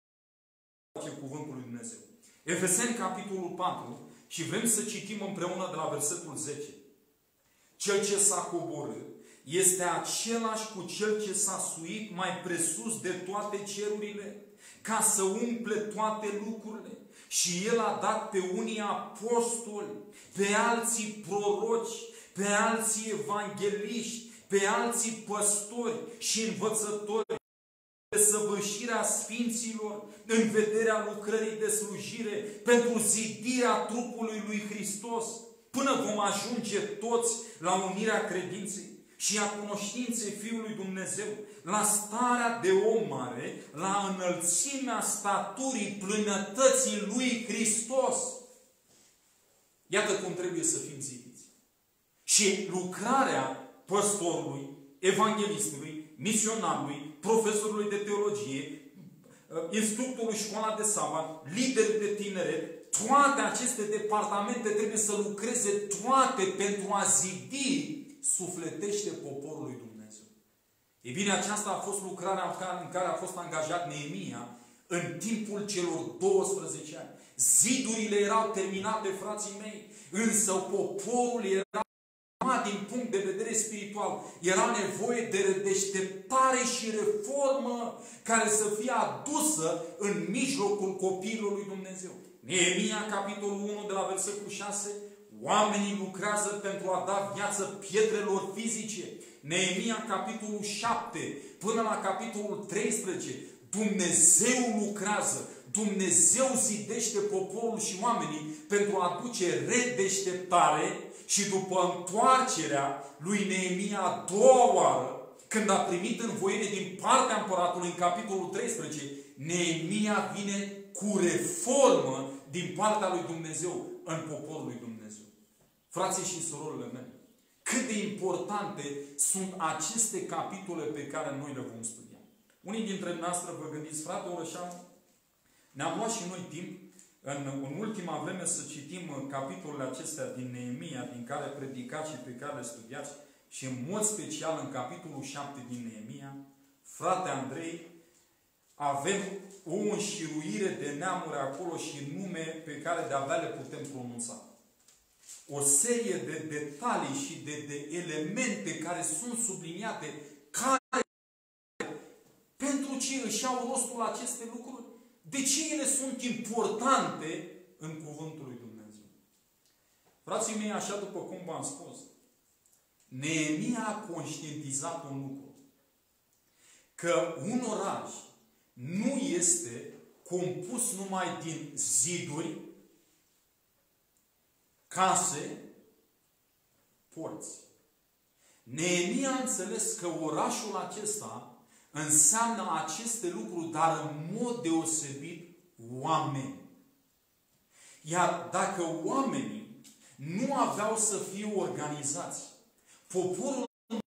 S1: ce cuvântul lui Dumnezeu. Efeseni, capitolul 4, și vrem să citim împreună de la versetul 10. Cel ce s-a coborât este același cu cel ce s-a suit mai presus de toate cerurile, ca să umple toate lucrurile. Și El a dat pe unii apostoli, pe alții proroci, pe alții evangeliști, pe alții păstori și învățători, de săvârșirea sfinților, în vederea lucrării de slujire, pentru zidirea trupului lui Hristos, până vom ajunge toți la unirea credinței și a cunoștinței Fiului Dumnezeu, la starea de om mare, la înălțimea staturii plinătății lui Hristos. Iată cum trebuie să fim zidiți. Și lucrarea păstorului, evanghelistului, misionarului, profesorului de teologie, instructorului școala de sabat, liderul de tineret, toate aceste departamente trebuie să lucreze toate pentru a zidi sufletește poporul lui Dumnezeu. Ei bine, aceasta a fost lucrarea în care a fost angajat Neemia în timpul celor 12 ani. Zidurile erau terminate, frații mei, însă poporul era din punct de vedere spiritual. Era nevoie de redeșteptare și reformă care să fie adusă în mijlocul copilului lui Dumnezeu. Neemia, capitolul 1, de la versetul 6, oamenii lucrează pentru a da viață pietrelor fizice. Neemia, capitolul 7, până la capitolul 13, Dumnezeu lucrează. Dumnezeu zidește poporul și oamenii pentru a aduce redeșteptare. Și după întoarcerea lui Neemia a doua oară, când a primit învoire din partea împăratului în capitolul 13, Neemia vine cu reformă din partea lui Dumnezeu în poporul lui Dumnezeu. Frații și surorile mele, cât de importante sunt aceste capitole pe care noi le vom studia. Unii dintre noastre vă gândiți, frate Orășanu, ne-am luat și noi timp în ultima vreme să citim capitolele acestea din Neemia, din care predicați și pe care le studiați, și în mod special în capitolul 7 din Neemia. frate Andrei, avem o înșiruire de neamuri acolo și nume pe care de-abia le putem pronunța. O serie de detalii și de elemente care sunt subliniate, care pentru ce își au rostul aceste lucruri? De ce ele sunt importante în Cuvântul lui Dumnezeu? Frații mei, așa după cum v-am spus, Neemia a conștientizat un lucru. Că un oraș nu este compus numai din ziduri, case, porți. Neemia a înțeles că orașul acesta înseamnă aceste lucruri, dar în mod deosebit oameni. Iar dacă oamenii nu aveau să fie organizați, poporul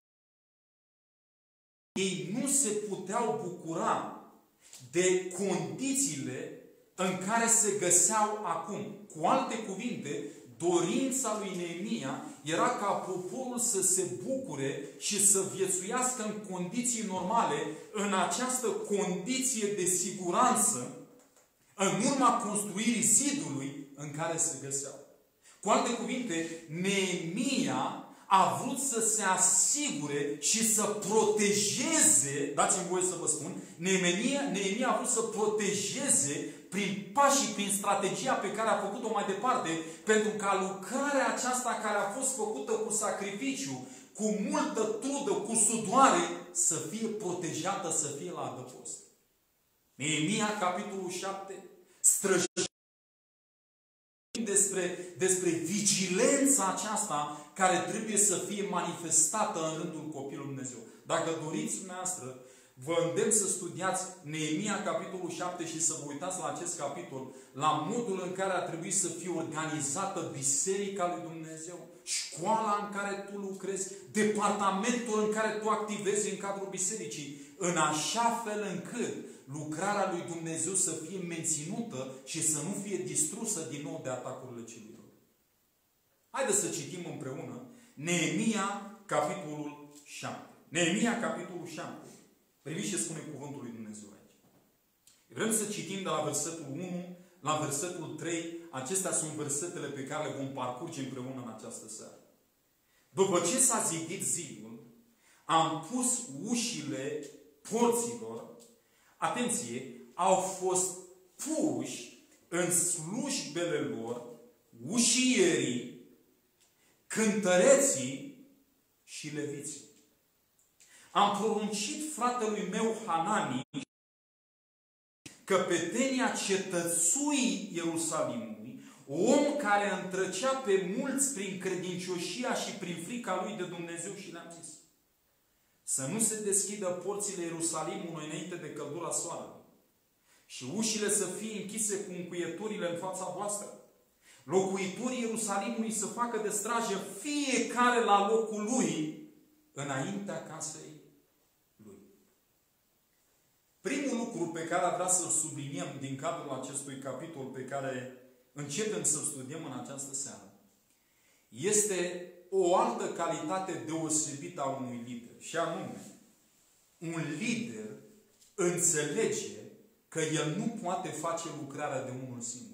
S1: ei nu se puteau bucura de condițiile în care se găseau acum. Cu alte cuvinte, dorința lui Neemia era ca poporul să se bucure și să viețuiască în condiții normale, în această condiție de siguranță, în urma construirii zidului în care se găseau. Cu alte cuvinte, Neemia a vrut să se asigure și să protejeze, dați-mi voie să vă spun, Neemia a vrut să protejeze prin pașii, prin strategia pe care a făcut-o mai departe, pentru ca lucrarea aceasta care a fost făcută cu sacrificiu, cu multă trudă, cu sudoare, să fie protejată, să fie la adăpost. Neemia, capitolul 7, străjește despre vigilența aceasta care trebuie să fie manifestată în rândul copilului Dumnezeu. Dacă doriți dumneavoastră, vă îndemn să studiați Neemia, capitolul 7 și să vă uitați la acest capitol, la modul în care ar trebui să fie organizată Biserica lui Dumnezeu, școala în care tu lucrezi, departamentul în care tu activezi în cadrul bisericii, în așa fel încât lucrarea lui Dumnezeu să fie menținută și să nu fie distrusă din nou de atacurile celor. Haideți să citim împreună Neemia, capitolul 7. Neemia, capitolul 7. Priviți ce spune cuvântul lui Dumnezeu aici. Vrem să citim de la versetul 1 la versetul 3. Acestea sunt versetele pe care le vom parcurge împreună în această seară. După ce s-a zidit zidul, am pus ușile porților, atenție, au fost puși în slujbele lor ușierii, cântăreții și leviții. Am poruncit fratelui meu Hanani, căpetenia cetățuii Ierusalimului, om care întrăcea pe mulți prin credincioșia și prin frica lui de Dumnezeu, și le-am zis: să nu se deschidă porțile Ierusalimului înainte de căldura soarelui și ușile să fie închise cu încuieturile în fața voastră. Locuitorii Ierusalimului să facă de strajă fiecare la locul lui înaintea casei lui. Primul lucru pe care ar vrea să-l subliniem din cadrul acestui capitol pe care începem să-l studiem în această seară este o altă calitate deosebită a unui lider. Și anume, un lider înțelege că el nu poate face lucrarea de unul singur.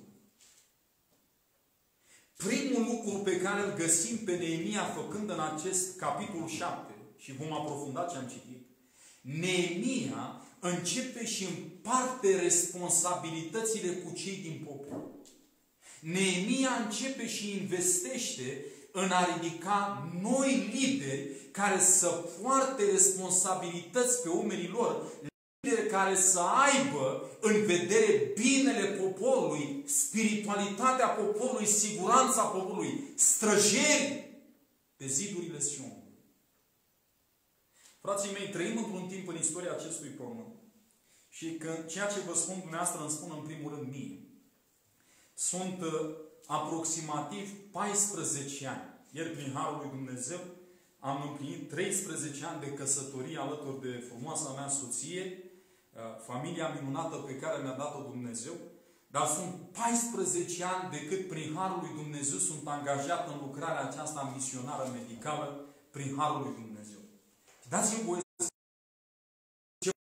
S1: Primul lucru pe care îl găsim pe Neemia făcând în acest capitol 7, și vom aprofunda ce am citit, Neemia începe și împarte responsabilitățile cu cei din popor. Neemia începe și investește în a ridica noi lideri care să poarte responsabilități pe umerii lor, lideri care să aibă în vedere binele poporului, spiritualitatea poporului, siguranța poporului, străjeri pe zidurile Sionului. Frații mei, trăim într-un timp în istoria acestui pământ și că ceea ce vă spun dumneavoastră îmi spun în primul rând mie. Sunt aproximativ 14 ani. Ieri, prin Harul lui Dumnezeu, am împlinit 13 ani de căsătorie alături de frumoasa mea soție, familia minunată pe care mi-a dat-o Dumnezeu, dar sunt 14 ani de cât prin Harul lui Dumnezeu sunt angajat în lucrarea aceasta misionară medicală prin Harul lui Dumnezeu. Dați-mi voie să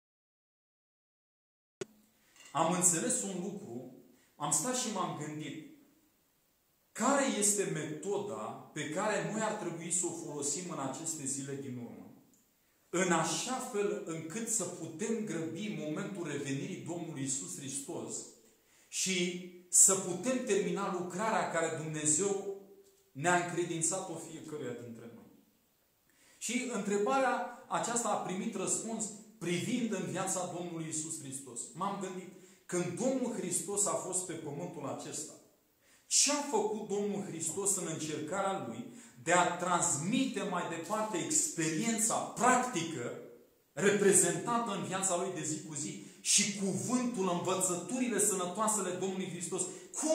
S1: am înțeles un lucru, am stat și m-am gândit. Care este metoda pe care noi ar trebui să o folosim în aceste zile din urmă? În așa fel încât să putem grăbi momentul revenirii Domnului Iisus Hristos și să putem termina lucrarea care Dumnezeu ne-a încredințat-o fiecăruia dintre noi. Și întrebarea aceasta a primit răspuns privind în viața Domnului Iisus Hristos. M-am gândit, când Domnul Hristos a fost pe pământul acesta, ce a făcut Domnul Hristos în încercarea Lui de a transmite mai departe experiența practică reprezentată în viața Lui de zi cu zi și cuvântul, învățăturile sănătoase ale Domnului Hristos? Cum?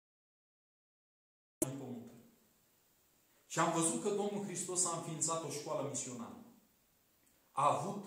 S1: Și am văzut că Domnul Hristos a înființat o școală misionară. A avut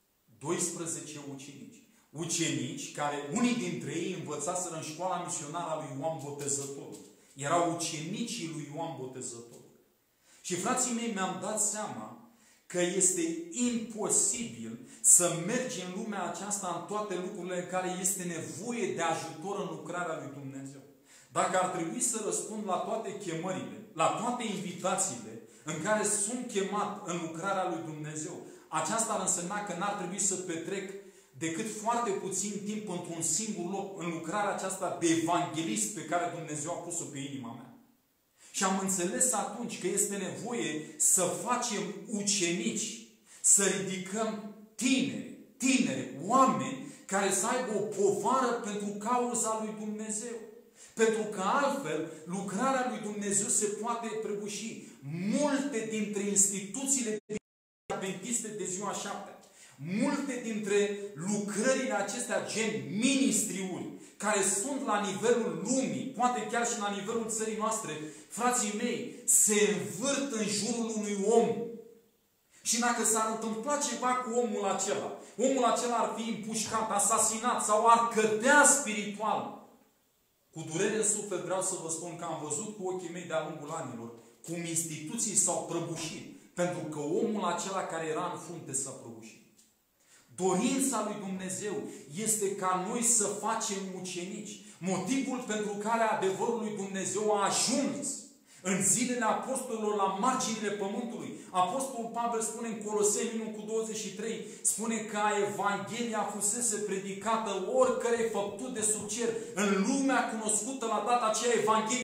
S1: 12 ucenici. Ucenici care, unii dintre ei învățaseră în școala misionară a lui Ioan Botezătorul. Erau ucenicii lui Ioan Botezătorul. Și frații mei, mi-am dat seama că este imposibil să mergi în lumea aceasta în toate lucrurile în care este nevoie de ajutor în lucrarea lui Dumnezeu. Dacă ar trebui să răspund la toate chemările, la toate invitațiile în care sunt chemat în lucrarea lui Dumnezeu, aceasta ar însemna că n-ar trebui să petrec decât foarte puțin timp într-un singur loc în lucrarea aceasta de evanghelist pe care Dumnezeu a pus-o pe inima mea. Și am înțeles atunci că este nevoie să facem ucenici, să ridicăm tineri, oameni care să aibă o povară pentru cauza lui Dumnezeu. Pentru că altfel lucrarea lui Dumnezeu se poate prăbuși. Multe dintre instituțiile adventiste de ziua 7, multe dintre lucrările acestea gen ministriuri, care sunt la nivelul lumii, poate chiar și la nivelul țării noastre, frații mei, se învârt în jurul unui om. Și dacă s-ar întâmpla ceva cu omul acela ar fi împușcat, asasinat sau ar cădea spiritual. Cu durere în suflet vreau să vă spun că am văzut cu ochii mei de-a lungul anilor cum instituții s-au prăbușit. Pentru că omul acela care era în frunte s-a prăbușit. Dorința lui Dumnezeu este ca noi să facem ucenici. Motivul pentru care adevărul lui Dumnezeu a ajuns în zilele apostolilor la marginile pământului. Apostolul Pavel spune în Coloseni 1:23, spune că Evanghelia fusese predicată oricărei făpturi de sub cer. În lumea cunoscută la data aceea, Evanghelia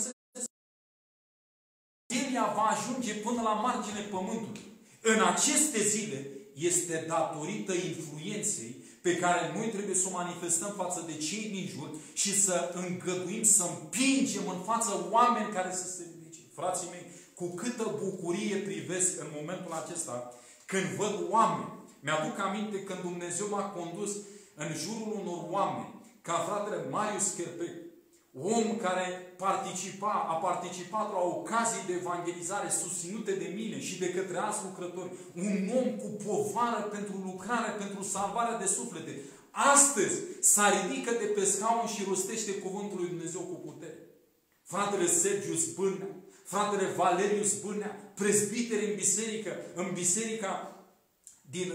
S1: va ajunge până la marginile pământului. În aceste zile este datorită influenței pe care noi trebuie să o manifestăm față de cei din jur și să îngăduim, să împingem în față oameni care să se ridice. Frații mei, cu câtă bucurie privesc în momentul acesta când văd oameni. Mi-aduc aminte când Dumnezeu m-a condus în jurul unor oameni, ca fratele Marius Cherpec, om care a participat la ocazii de evangelizare susținute de mine și de către alți lucrători. Un om cu povară pentru lucrare, pentru salvarea de suflete. Astăzi s-a ridică de pe scaun și rostește cuvântul lui Dumnezeu cu putere. Fratele Sergius Bârnea, fratele Valerius Bârnea, prezbiteri în biserica din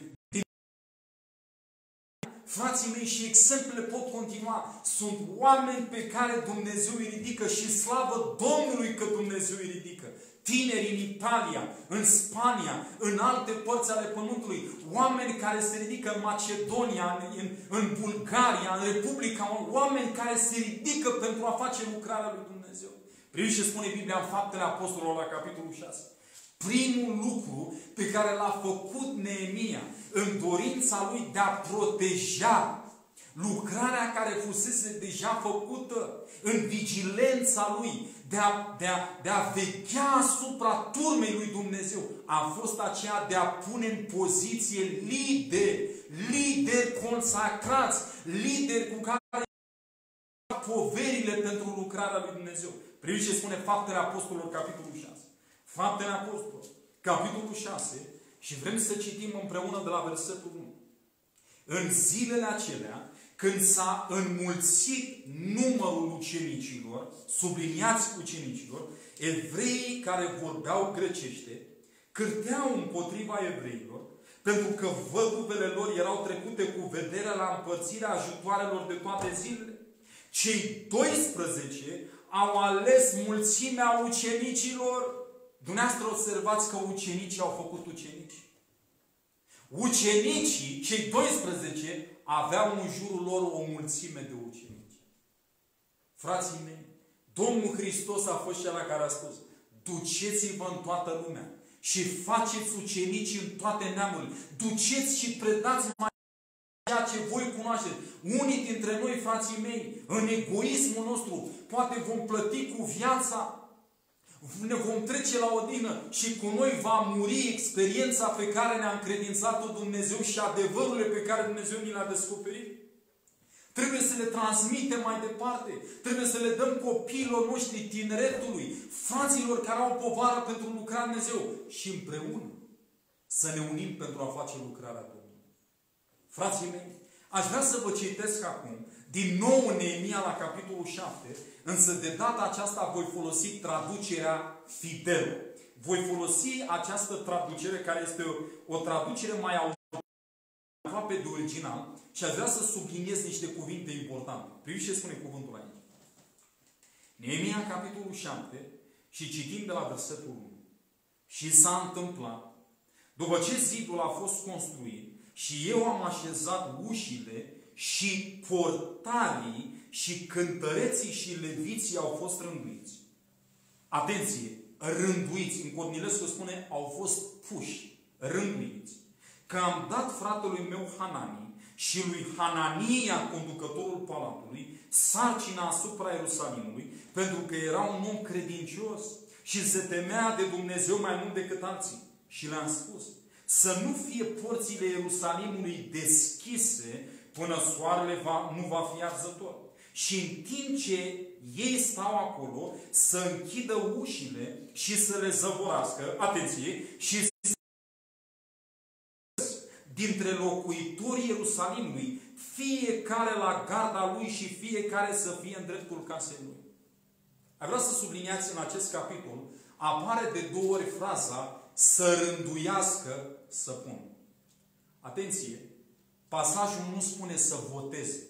S1: frații mei, și exemplele pot continua. Sunt oameni pe care Dumnezeu îi ridică și slavă Domnului că Dumnezeu îi ridică. Tineri în Italia, în Spania, în alte părți ale pământului. Oameni care se ridică în Macedonia, în Bulgaria, în Republica. Oameni care se ridică pentru a face lucrarea lui Dumnezeu. Priviți ce spune Biblia în Faptele Apostolilor la capitolul 6. Primul lucru pe care l-a făcut Neemia în dorința lui de a proteja lucrarea care fusese deja făcută, în vigilența lui, de a veghea asupra turmei lui Dumnezeu, a fost aceea de a pune în poziție lideri consacrați, lideri cu care poverile pentru lucrarea lui Dumnezeu. Priviți ce spune Faptele Apostolilor, capitolul 6. Faptele Apostolilor, capitolul 6, și vrem să citim împreună de la versetul 1. În zilele acelea, când s-a înmulțit numărul ucenicilor, subliniați ucenicilor, evreii care vorbeau grecește, cârteau împotriva evreilor, pentru că văduvele lor erau trecute cu vederea la împărțirea ajutoarelor de toate zilele. Cei 12 au ales mulțimea ucenicilor. Dumneavoastră observați că ucenicii au făcut ucenici. Ucenicii, cei 12, aveau în jurul lor o mulțime de ucenici. Frații mei, Domnul Hristos a fost cel care a spus: duceți-vă în toată lumea și faceți ucenici în toate neamurile. Duceți și predați mai ceea ce voi cunoașteți. Unii dintre noi, frații mei, în egoismul nostru, poate vom plăti cu viața, ne vom trece la odihnă și cu noi va muri experiența pe care ne-a încredințat-o Dumnezeu și adevărurile pe care Dumnezeu ni le-a descoperit. Trebuie să le transmitem mai departe. Trebuie să le dăm copiilor noștri, tineretului, fraților care au povară pentru lucrarea Dumnezeu și împreună să ne unim pentru a face lucrarea Domnului. Frații mei, aș vrea să vă citesc acum din nou în Neemia la capitolul 7, însă de data aceasta voi folosi traducerea Fidelo. Voi folosi această traducere care este o traducere mai aproape de original și aș vrea să subliniez niște cuvinte importante. Priviți ce spune cuvântul aici. Neemia, capitolul 7, și citim de la versetul 1. Și s-a întâmplat, după ce zidul a fost construit, și eu am așezat ușile și portarii și cântăreții și leviții au fost rânduiți. Atenție! Rânduiți. În Cornilescu spune, au fost puși, rânduiți. Că am dat fratelui meu Hanani și lui Hanania, conducătorul palatului, sarcina asupra Ierusalimului, pentru că era un om credincios și se temea de Dumnezeu mai mult decât alții. Și le-am spus să nu fie porțile Ierusalimului deschise până soarele nu va fi arzător. Și în timp ce ei stau acolo, să închidă ușile și să le zăvorească, atenție, și dintre locuitorii Ierusalimului, fiecare la garda lui și fiecare să fie în dreptul casei lui. Aș vrea să subliniați în acest capitol, apare de 2 ori fraza să rânduiască să pună. Atenție! Pasajul nu spune să voteze.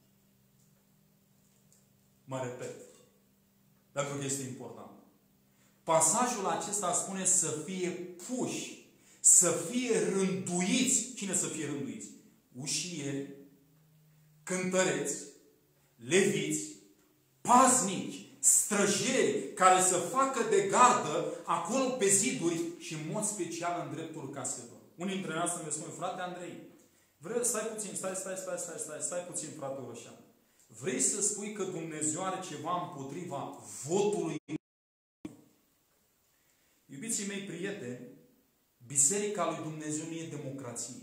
S1: Mă repet. Pentru că este important. Pasajul acesta spune să fie puși, să fie rânduiți. Cine să fie rânduiți? Ușieri, cântăreți, leviți, paznici, străjeri care să facă de gardă acolo pe ziduri și în mod special în dreptul caselor. Unii dintre noi să-mi spun, frate Andrei, stai puțin, stai puțin, frate Orășan. Vrei să spui că Dumnezeu are ceva împotriva votului? Iubiții mei prieteni, Biserica lui Dumnezeu nu e democrație.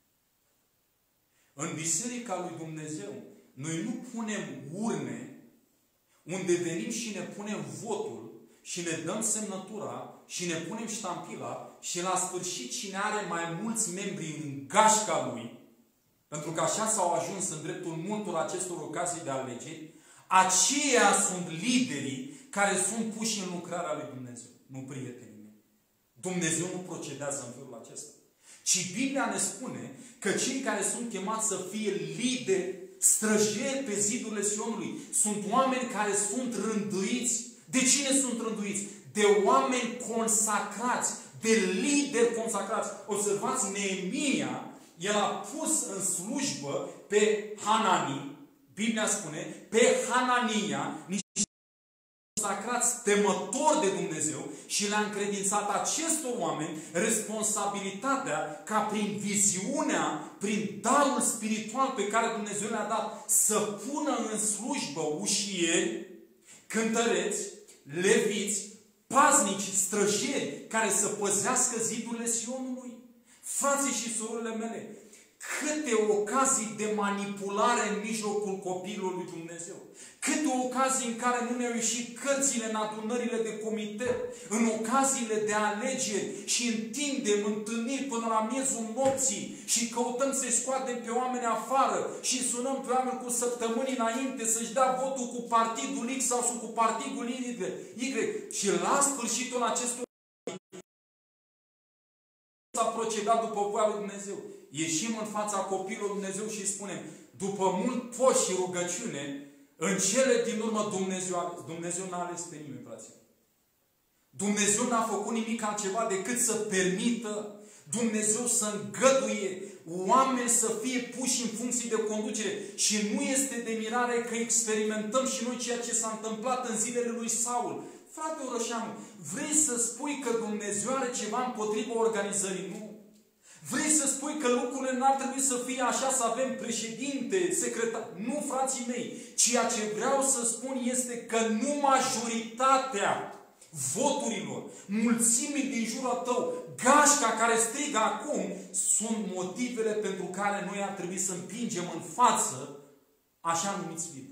S1: În Biserica lui Dumnezeu, noi nu punem urne unde venim și ne punem votul și ne dăm semnătura și ne punem ștampila și la sfârșit cine are mai mulți membri în gașca lui, pentru că așa s-au ajuns în dreptul multor acestor ocazii de alegeri, aceia sunt liderii care sunt puși în lucrarea lui Dumnezeu. Nu, prietenii mei. Dumnezeu nu procedează în felul acesta. Ci Biblia ne spune că cei care sunt chemați să fie lideri, străjeri pe zidurile Sionului, sunt oameni care sunt rânduiți. De cine sunt rânduiți? De oameni consacrați, de lideri consacrați. Observați, Neemia, el a pus în slujbă pe Hanani, Biblia spune, pe Hanania, niște consacrați temători de Dumnezeu și le-a încredințat acestor oameni responsabilitatea ca prin viziunea, prin darul spiritual pe care Dumnezeu le-a dat, să pună în slujbă ușieri, cântăreți, leviți, paznici, străjeri care să păzească zidurile Sionului. Frații și surorile mele, câte ocazii de manipulare în mijlocul copiilor lui Dumnezeu. Câte ocazii în care nu ne-au ieșit cărțile în adunările de comitet, în ocaziile de alegeri și întindem întâlniri până la miezul nopții și căutăm să-i scoatem pe oameni afară și sunăm pe oameni cu săptămâni înainte să-și dea votul cu partidul X sau cu partidul Y. Și la sfârșitul acestor s-a procedat după voia lui Dumnezeu. ieșim în fața copilului Dumnezeu și spunem, după mult post și rugăciune, în cele din urmă Dumnezeu n-a ales pe nimeni, fraților. Dumnezeu n-a făcut nimic altceva decât să permită Dumnezeu să îngăduie oameni să fie puși în funcții de conducere. Și nu este de mirare că experimentăm și noi ceea ce s-a întâmplat în zilele lui Saul. Frate Orășanu, vrei să spui că Dumnezeu are ceva împotriva organizării? Nu. Vrei să spui că lucrurile n-ar trebui să fie așa, să avem președinte, secretar? Nu, frații mei. Ceea ce vreau să spun este că nu majoritatea voturilor, mulțimii din jurul tău, gașca care strigă acum, sunt motivele pentru care noi ar trebui să împingem în față așa numiți lideri.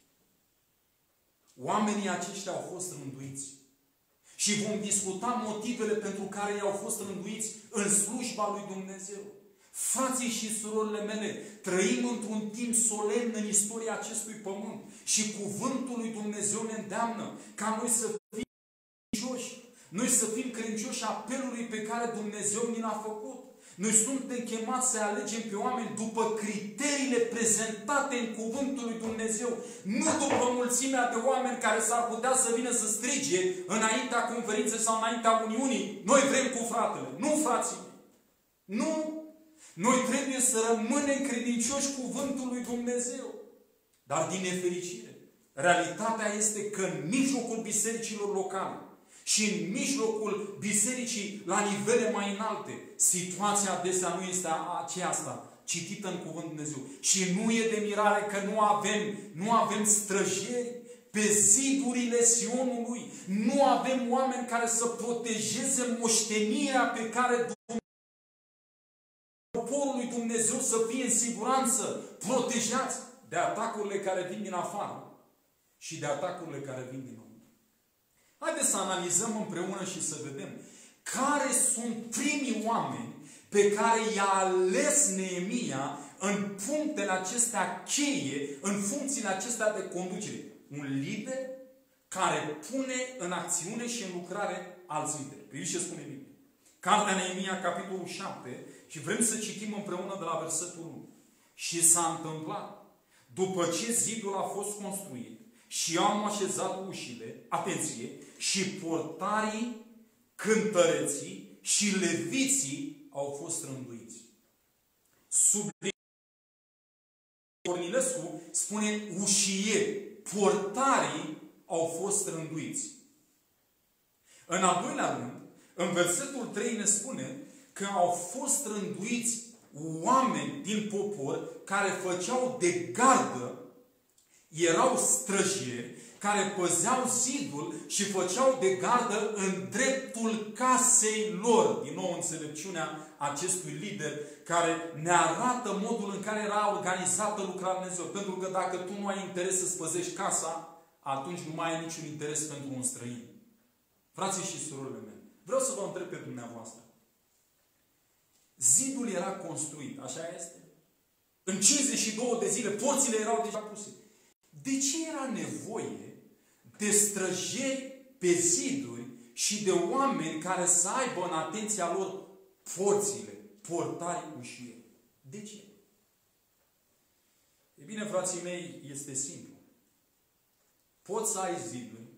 S1: Oamenii aceștia au fost rânduiți. Și vom discuta motivele pentru care i-au fost rânduiți în slujba lui Dumnezeu. Frații și surorile mele, trăim într-un timp solemn în istoria acestui pământ. Și cuvântul lui Dumnezeu ne îndeamnă ca noi să fim credincioși. Noi să fim credincioși apelului pe care Dumnezeu ni l-a făcut. Noi suntem chemați să alegem pe oameni după criteriile prezentate în cuvântul lui Dumnezeu. Nu după mulțimea de oameni care s-ar putea să vină să strige înaintea conferinței sau înaintea Uniunii. Noi vrem cu fratele. Nu, frații mei. Nu. Noi trebuie să rămânem credincioși cuvântului lui Dumnezeu. Dar din nefericire, realitatea este că în mijlocul bisericilor locale și în mijlocul bisericii la nivele mai înalte, situația adesea nu este aceasta citită în cuvântul Dumnezeu. Și nu e de mirare că nu avem străjeri pe zidurile Sionului. Nu avem oameni care să protejeze moștenirea pe care poporul lui Dumnezeu să fie în siguranță, protejați de atacurile care vin din afară și de atacurile care vin din nou. Haideți să analizăm împreună și să vedem care sunt primii oameni pe care i-a ales Neemia în punctele acestea cheie, în funcțiile acestea de conducere. Un lider care pune în acțiune și în lucrare alți lideri. Priviți ce spune Biblia. Cartea Neemia, capitolul 7, și vrem să citim împreună de la versetul 1. Și s-a întâmplat, după ce zidul a fost construit și am așezat ușile, atenție, și portarii, cântăreții și leviții au fost rânduiți. Cornilescu spune ușieri, portarii au fost rânduiți. În al doilea rând, în versetul 3 ne spune că au fost rânduiți oameni din popor care făceau de gardă, erau străjeri care păzeau zidul și făceau de gardă în dreptul casei lor. Din nou înțelepciunea acestui lider care ne arată modul în care era organizată lucrarea Dumnezeu. Pentru că dacă tu nu ai interes să-ți păzești casa, atunci nu mai ai niciun interes pentru un străin. Frații și surorile mele, vreau să vă întreb pe dumneavoastră. Zidul era construit, așa este? În 52 de zile, porțile erau deja puse. De ce era nevoie de străjeri pe ziduri și de oameni care să aibă în atenția lor porțile, portarii, ușieri? De ce? E bine, frații mei, este simplu. Poți să ai ziduri,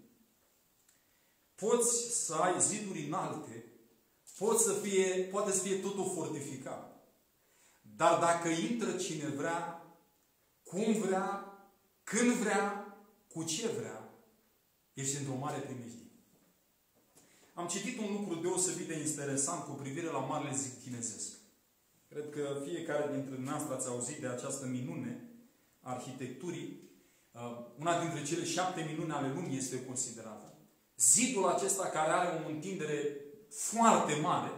S1: poți să ai ziduri înalte, poate să fie totul fortificat. Dar dacă intră cine vrea, cum vrea, când vrea, cu ce vrea, ești într-o mare primejdie. Am citit un lucru deosebit de interesant cu privire la Marele Zid chinezesc. Cred că fiecare dintre dumneavoastră ați auzit de această minune a arhitecturii. Una dintre cele 7 minuni ale lumii este considerată. Zidul acesta care are o întindere foarte mare,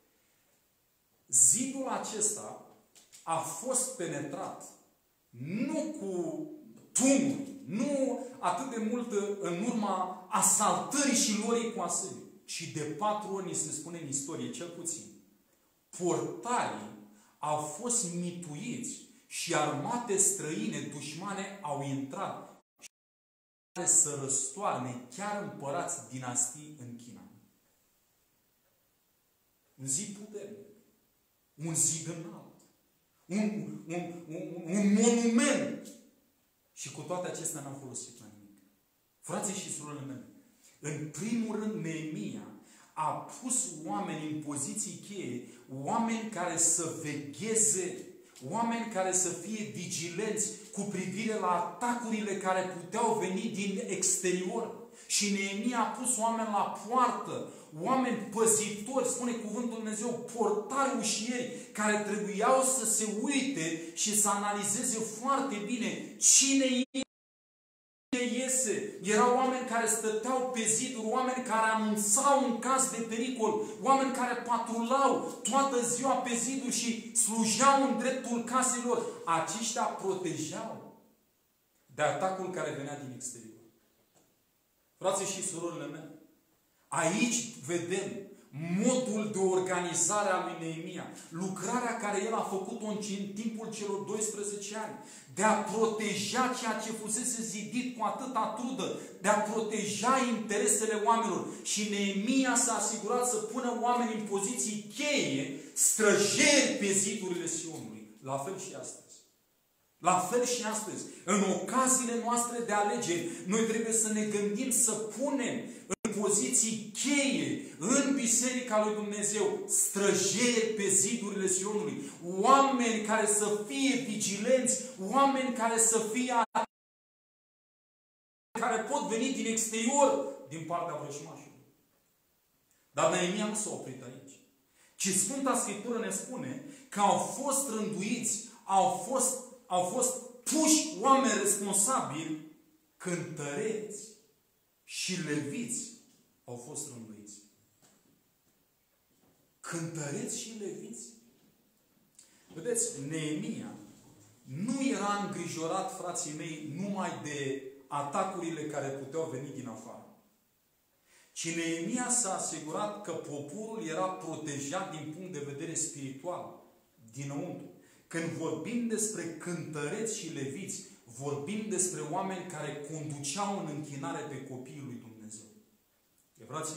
S1: zidul acesta a fost penetrat nu cu tunuri, nu atât de mult în urma asaltării și lorii cu asării, ci de 4 ori, ni se spune în istorie, cel puțin. Portarii au fost mituiți și armate străine, dușmane, au intrat să răstoarne chiar împărați dinastii în China. Un zid puternic. Un zid înalt. un monument. Și cu toate acestea n-a folosit la nimic. Frații și surorile mele, în primul rând Neemia a pus oameni în poziții cheie, oameni care să vegheze, oameni care să fie vigilenți cu privire la atacurile care puteau veni din exterior. Și Neemia a pus oameni la poartă, oameni păzitori, spune cuvântul Dumnezeu, portari ușieri, care trebuiau să se uite și să analizeze foarte bine cine iese. Erau oameni care stăteau pe ziduri, oameni care anunțau în caz de pericol, oameni care patrulau toată ziua pe ziduri și slujeau în dreptul caselor. Aceștia protejau de atacul care venea din exterior. Frații și surorile mele, aici vedem modul de organizare a lui Neemia, lucrarea care el a făcut-o în timpul celor 12 ani, de a proteja ceea ce fusese zidit cu atâta trudă, de a proteja interesele oamenilor. Și Neemia s-a asigurat să pună oameni în poziții cheie, străjeri pe zidurile Sionului. La fel și astăzi. La fel și astăzi. În ocaziile noastre de alegeri, noi trebuie să ne gândim să punem în poziții cheie în Biserica lui Dumnezeu străjeri pe zidurile Sionului. Oameni care să fie vigilenți, oameni care să fie care pot veni din exterior, din partea vrăjmașului. Dar Neemia nu s-a oprit aici. Ci Sfânta Scriptură ne spune că au fost rânduiți, au fost puși oameni responsabili, cântăreți și leviți au fost rânduiți. Cântăreți și leviți. Vedeți, Neemia nu era îngrijorat, frații mei, numai de atacurile care puteau veni din afară. Ci Neemia s-a asigurat că poporul era protejat din punct de vedere spiritual, dinăuntru. Când vorbim despre cântăreți și leviți, vorbim despre oameni care conduceau în închinare pe copiii lui Dumnezeu. Frații,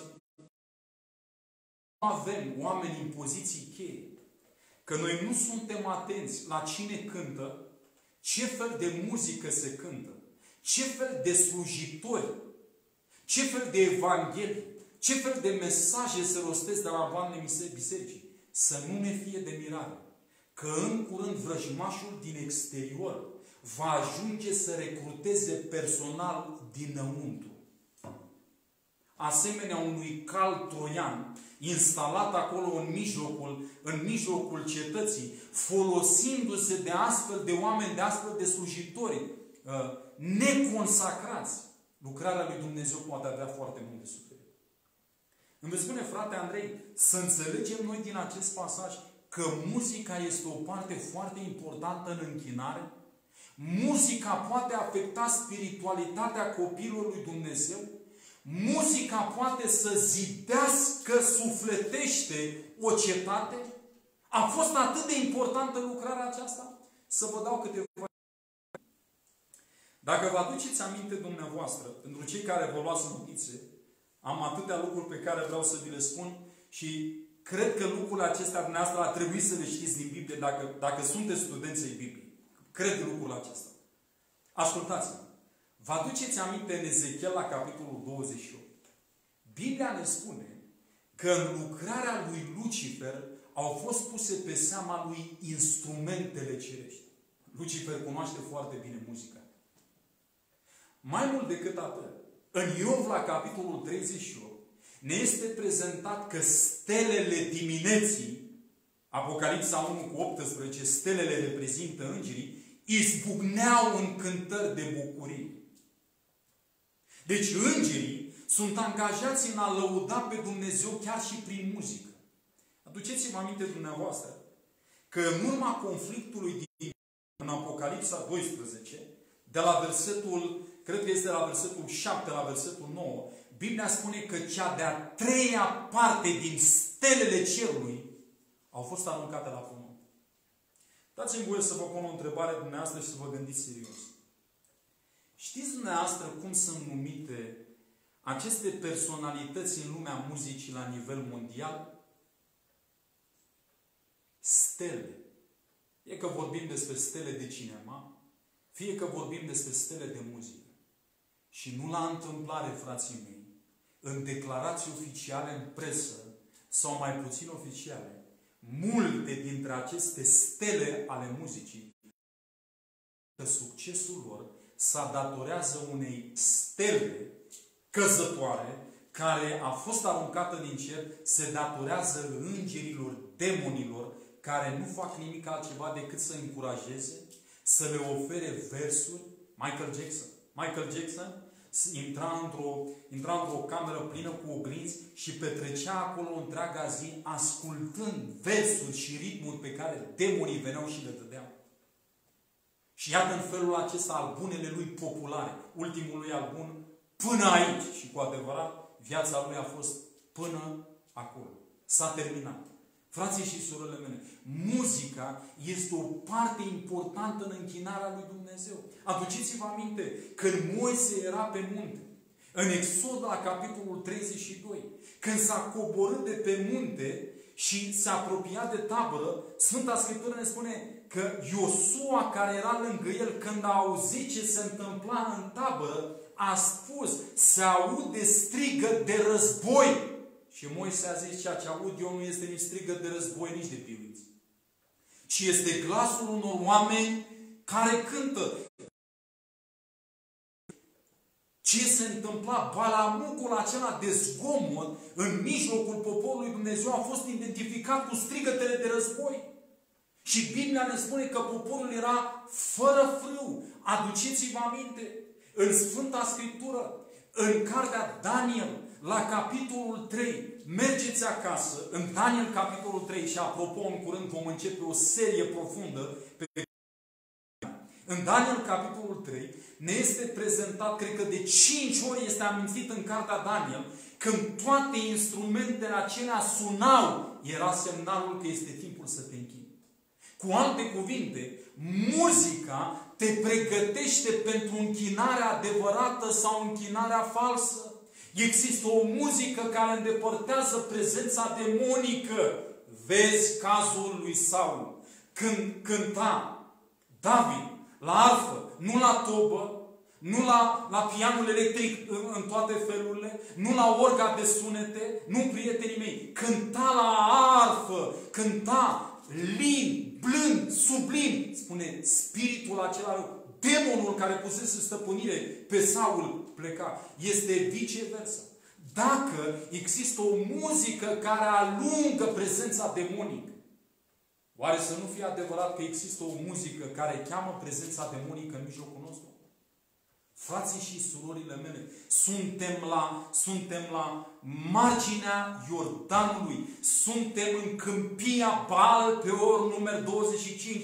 S1: nu avem oameni în poziții cheie, că noi nu suntem atenți la cine cântă, ce fel de muzică se cântă, ce fel de slujitori, ce fel de evanghelii, ce fel de mesaje se rostesc de la banele bisericii. Să nu ne fie de mirare că în curând vrăjmașul din exterior va ajunge să recruteze personal dinăuntru. Asemenea unui cal troian instalat acolo în mijlocul cetății, folosindu-se de astfel de oameni, de astfel de slujitori neconsacrați, lucrarea lui Dumnezeu poate avea foarte mult de suferit. Îmi vei spune, frate Andrei, să înțelegem noi din acest pasaj că muzica este o parte foarte importantă în închinare? Muzica poate afecta spiritualitatea copilului lui Dumnezeu? Muzica poate să zidească, sufletește o cetate? A fost atât de importantă lucrarea aceasta? Să vă dau câteva. Dacă vă aduceți aminte dumneavoastră, pentru cei care vă luați notițe, am atâtea lucruri pe care vreau să vi le spun și cred că lucrurile acestea dumneavoastră ar trebui să le știți din Biblie dacă sunteți studenții Bibliei. Cred lucrul acesta. Ascultați-mă. Vă aduceți aminte în Ezechiel la capitolul 28. Biblia ne spune că în lucrarea lui Lucifer au fost puse pe seama lui instrumentele cerești. Lucifer cunoaște foarte bine muzica. Mai mult decât atât, în Iov la capitolul 38 ne este prezentat că stelele dimineții, Apocalipsa 1 cu 18, stelele reprezintă îngerii, izbucneau în cântări de bucurie. Deci îngerii sunt angajați în a lăuda pe Dumnezeu chiar și prin muzică. Aduceți-vă aminte dumneavoastră că în urma conflictului în Apocalipsa 12, de la versetul, cred că este la versetul 7, la versetul 9, Biblia spune că cea de-a treia parte din stelele cerului au fost aruncate la pământ. Dați-mi voie să vă pun o întrebare dumneavoastră și să vă gândiți serios. Știți dumneavoastră cum sunt numite aceste personalități în lumea muzicii la nivel mondial? Stele. Fie că vorbim despre stele de cinema, fie că vorbim despre stele de muzică. Și nu la întâmplare, frații mei, în declarații oficiale în presă, sau mai puțin oficiale, multe dintre aceste stele ale muzicii, că succesul lor se datorează unei stele căzătoare care a fost aruncată din cer, se datorează îngerilor, demonilor, care nu fac nimic altceva decât să încurajeze, să le ofere versuri. Michael Jackson intra într-o cameră plină cu oglinzi și petrecea acolo întreaga zi ascultând versuri și ritmuri pe care demonii veneau și le dădeau. Și iată în felul acesta albumele lui populare, ultimul lui album, Până aici. Și cu adevărat, viața lui a fost până acolo. S-a terminat. Frații și surorile mele, muzica este o parte importantă în închinarea lui Dumnezeu. Aduceți-vă aminte, când Moise era pe munte, în Exod la capitolul 32, când s-a coborât de pe munte și s-a apropiat de tabără, Sfânta Scriptură ne spune că Iosua, care era lângă el, când a auzit ce se întâmpla în tabără, a spus: se aude strigă de război. Și Moise a zis: ceea ce aud eu nu este nici strigă de război, nici de biruință, ci este glasul unor oameni care cântă. Ce se întâmpla? Balamucul acela de zgomot în mijlocul poporului Dumnezeu a fost identificat cu strigătele de război. Și Biblia ne spune că poporul era fără frâu. Aduceți-vă aminte, în Sfânta Scriptură, în cartea Daniel, la capitolul 3, mergeți acasă, în Daniel capitolul 3, și apropo, în curând vom începe o serie profundă în Daniel capitolul 3, ne este prezentat, cred că de 5 ori este amintit în cartea Daniel, când toate instrumentele acelea sunau, era semnalul că este timpul să te închini. Cu alte cuvinte, muzica te pregătește pentru închinarea adevărată sau închinarea falsă. Există o muzică care îndepărtează prezența demonică. Vezi cazul lui Saul, când cânta David la arfă, nu la tobă, nu la pianul electric în toate felurile, nu la orga de sunete, nu, prietenii mei, cânta la arfă, cânta lin, blând, sublim, spune spiritul acela, demonul care pusese stăpânire pe Saul pleca. Este viceversa. Dacă există o muzică care alungă prezența demonică, oare să nu fie adevărat că există o muzică care cheamă prezența demonică în mijlocul nostru? Frații și surorile mele, suntem la marginea Iordanului. Suntem în câmpia Baal Peor număr 25.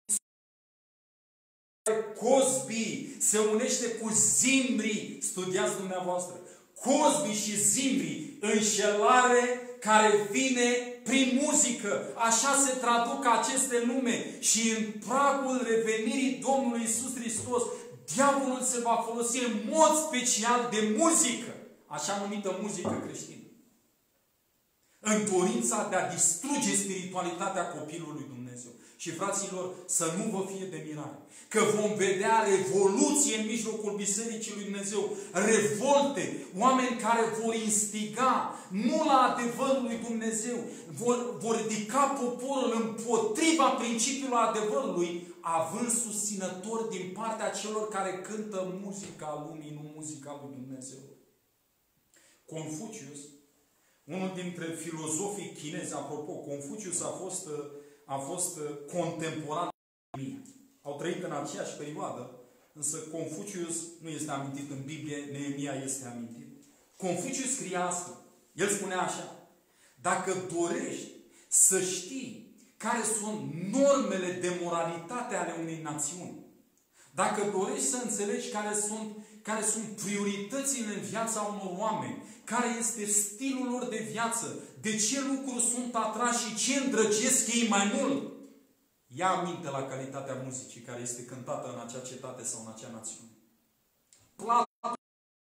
S1: Cosbi se unește cu Zimri. Studiați dumneavoastră. Cosbi și Zimri, înșelare care vine prin muzică. Așa se traduc aceste nume. Și în pragul revenirii Domnului Iisus Hristos, diavolul se va folosi în mod special de muzică. Așa numită muzică creștină. În dorința de a distruge spiritualitatea copilului Dumnezeu. Și fraților, să nu vă fie de mirare că vom vedea revoluție în mijlocul Bisericii lui Dumnezeu. Revolte, oameni care vor instiga nu la adevărul lui Dumnezeu, vor ridica poporul împotriva principiului adevărului, având susținători din partea celor care cântă muzica lumii, nu muzica lui Dumnezeu. Confucius, unul dintre filozofii chinezi, apropo, Confucius a fost contemporan cu Neemia. Au trăit în aceeași perioadă, însă Confucius nu este amintit în Biblie, Neemia este amintit. Confucius scria asta. El spunea așa: dacă dorești să știi care sunt normele de moralitate ale unei națiuni, dacă dorești să înțelegi care sunt prioritățile în viața unor oameni, care este stilul lor de viață, de ce lucruri sunt atrași și ce îndrăgesc ei mai mult, ia aminte la calitatea muzicii care este cântată în acea cetate sau în acea națiune. Platon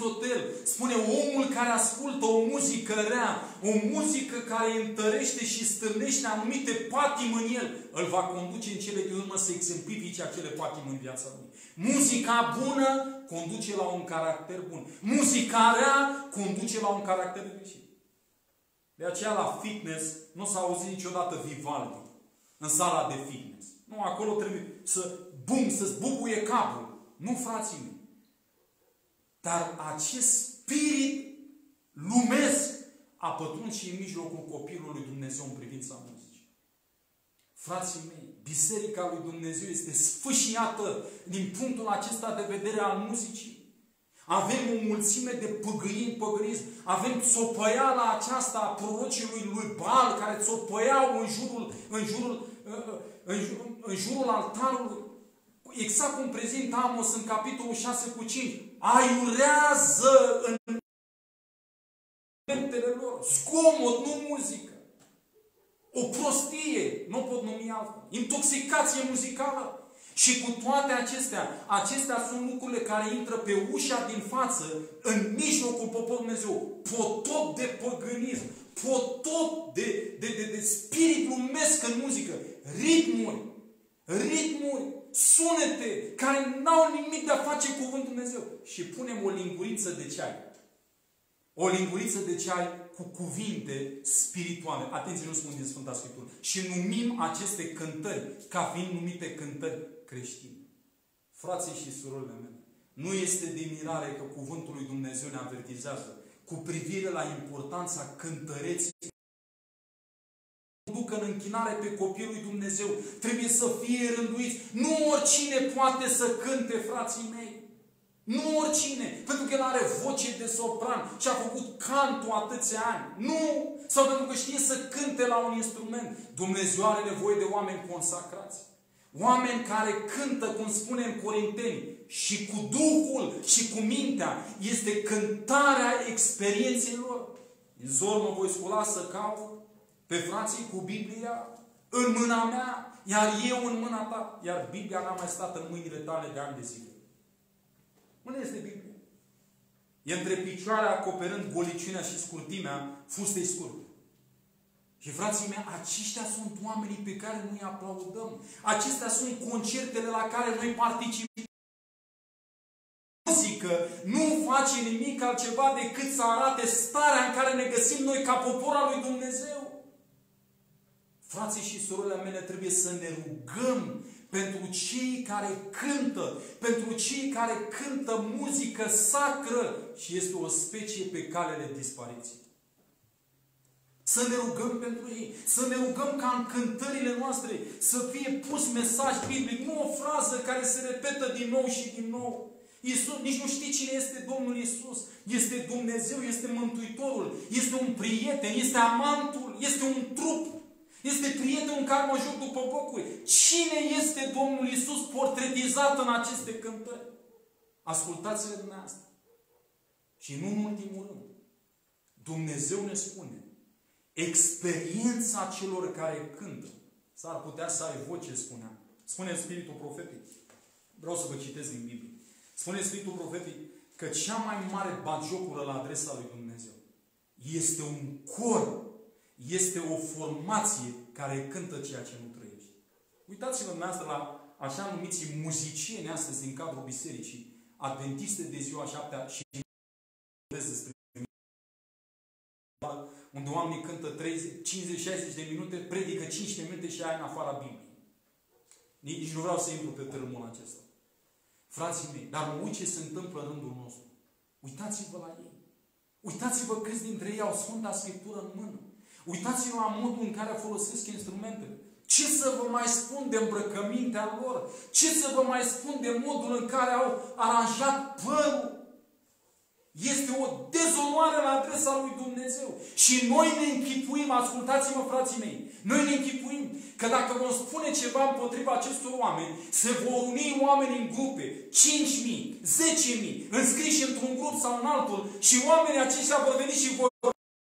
S1: Aristotel spune omul care ascultă o muzică rea, o muzică care întărește și stârnește anumite patimi în el, îl va conduce în cele din urmă să exemplifice acele patimi în viața lui. Muzica bună conduce la un caracter bun. Muzica rea conduce la un caracter greșit. De aceea la fitness nu s-a auzit niciodată Vivaldi în sala de fitness. Nu, acolo trebuie să-ți bubuie capul. Nu, frații mei. Dar acest spirit lumesc a pătruns și în mijlocul copilului lui Dumnezeu în privința muzicii. Frații mei, Biserica lui Dumnezeu este sfâșiată din punctul acesta de vedere al muzicii. Avem o mulțime de păgâism. Avem țopăiala aceasta a prorocilor lui Baal care țopăiau în jurul altarului. Exact cum prezintă Amos în capitolul 6:5. Aiurează în mentele lor. Zgomot, nu muzică. O prostie, nu pot numi altfel. Intoxicație muzicală. Și cu toate acestea sunt lucrurile care intră pe ușa din față, în mijlocul poporului Dumnezeu. Potop de păgânism, potop de spirit lumesc în muzică. Ritmuri, sunete, care n-au nimic de a face cu cuvântul Dumnezeu. Și punem o linguriță de ceai. O linguriță de ceai cu cuvinte spirituale. Atenție, nu spun din Sfânta Scriptură. Și numim aceste cântări ca fiind numite cântări creștine. Frații și surorile mele, nu este de mirare că cuvântul lui Dumnezeu ne avertizează cu privire la importanța cântăreții. Ducă în închinare pe copilul lui Dumnezeu. Trebuie să fie rânduiți. Nu oricine poate să cânte, frații mei. Nu oricine. Pentru că el are voce de sopran și a făcut cantul atâția ani. Nu! Sau pentru că știe să cânte la un instrument. Dumnezeu are nevoie de oameni consacrați. Oameni care cântă, cum spune în Corinteni, și cu Duhul și cu mintea. Este cântarea experienței lor. Din zor mă voi scula să caut pe frații cu Biblia în mâna mea, iar eu în mâna ta. Iar Biblia n-a mai stat în mâinile tale de ani de zile. Unde este Biblia? E între picioare acoperând goliciunea și scurtimea fustei scurte. Și frații mei, aceștia sunt oamenii pe care noi aplaudăm. Acestea sunt concertele la care noi participăm. Muzică nu face nimic altceva decât să arate starea în care ne găsim noi ca popor al lui Dumnezeu. Frații și surorile mele, trebuie să ne rugăm pentru cei care cântă, pentru cei care cântă muzică sacră și este o specie pe cale de dispariție. Să ne rugăm pentru ei, să ne rugăm ca în cântările noastre să fie pus mesaj biblic, nu o frază care se repetă din nou și din nou. Iisus, nici nu știi cine este Domnul Iisus. Este Dumnezeu, este Mântuitorul, este un prieten, este amantul, este un trup. Este prietenul în care mă joc după bocuri. Cine este Domnul Iisus portretizat în aceste cântări? Ascultați-le dumneavoastră. Și nu în ultimul rând, Dumnezeu ne spune, experiența celor care cântă, s-ar putea să ai voce, spunea. Spune Spiritul Profetic. Vreau să vă citesc din Biblie. Spune Spiritul Profetic că cea mai mare batjocură la adresa lui Dumnezeu este un cor, este o formație care cântă ceea ce nu trăiește. Uitați-vă dumneavoastră la așa numiții muzicieni astăzi din cadrul bisericii adventiste de ziua 7-a și unde oamenii cântă 50-60 de minute, predică 15 minute și aia în afara Bibliei. Nici nu vreau să intru pe tărâmul acesta. Frații mei, dar mă uit ce se întâmplă în rândul nostru. Uitați-vă la ei. Uitați-vă câți dintre ei au Sfânta Scriptură în mână. Uitați-vă la modul în care folosesc instrumentele. Ce să vă mai spun de îmbrăcămintea lor? Ce să vă mai spun de modul în care au aranjat părul? Este o dezonoare la adresa lui Dumnezeu. Și noi ne închipuim, ascultați-mă frații mei, noi ne închipuim că dacă vom spune ceva împotriva acestor oameni, se vor uni oameni în grupe, 5.000, 10.000, înscriși într-un grup sau în altul și oamenii aceștia vor veni și vor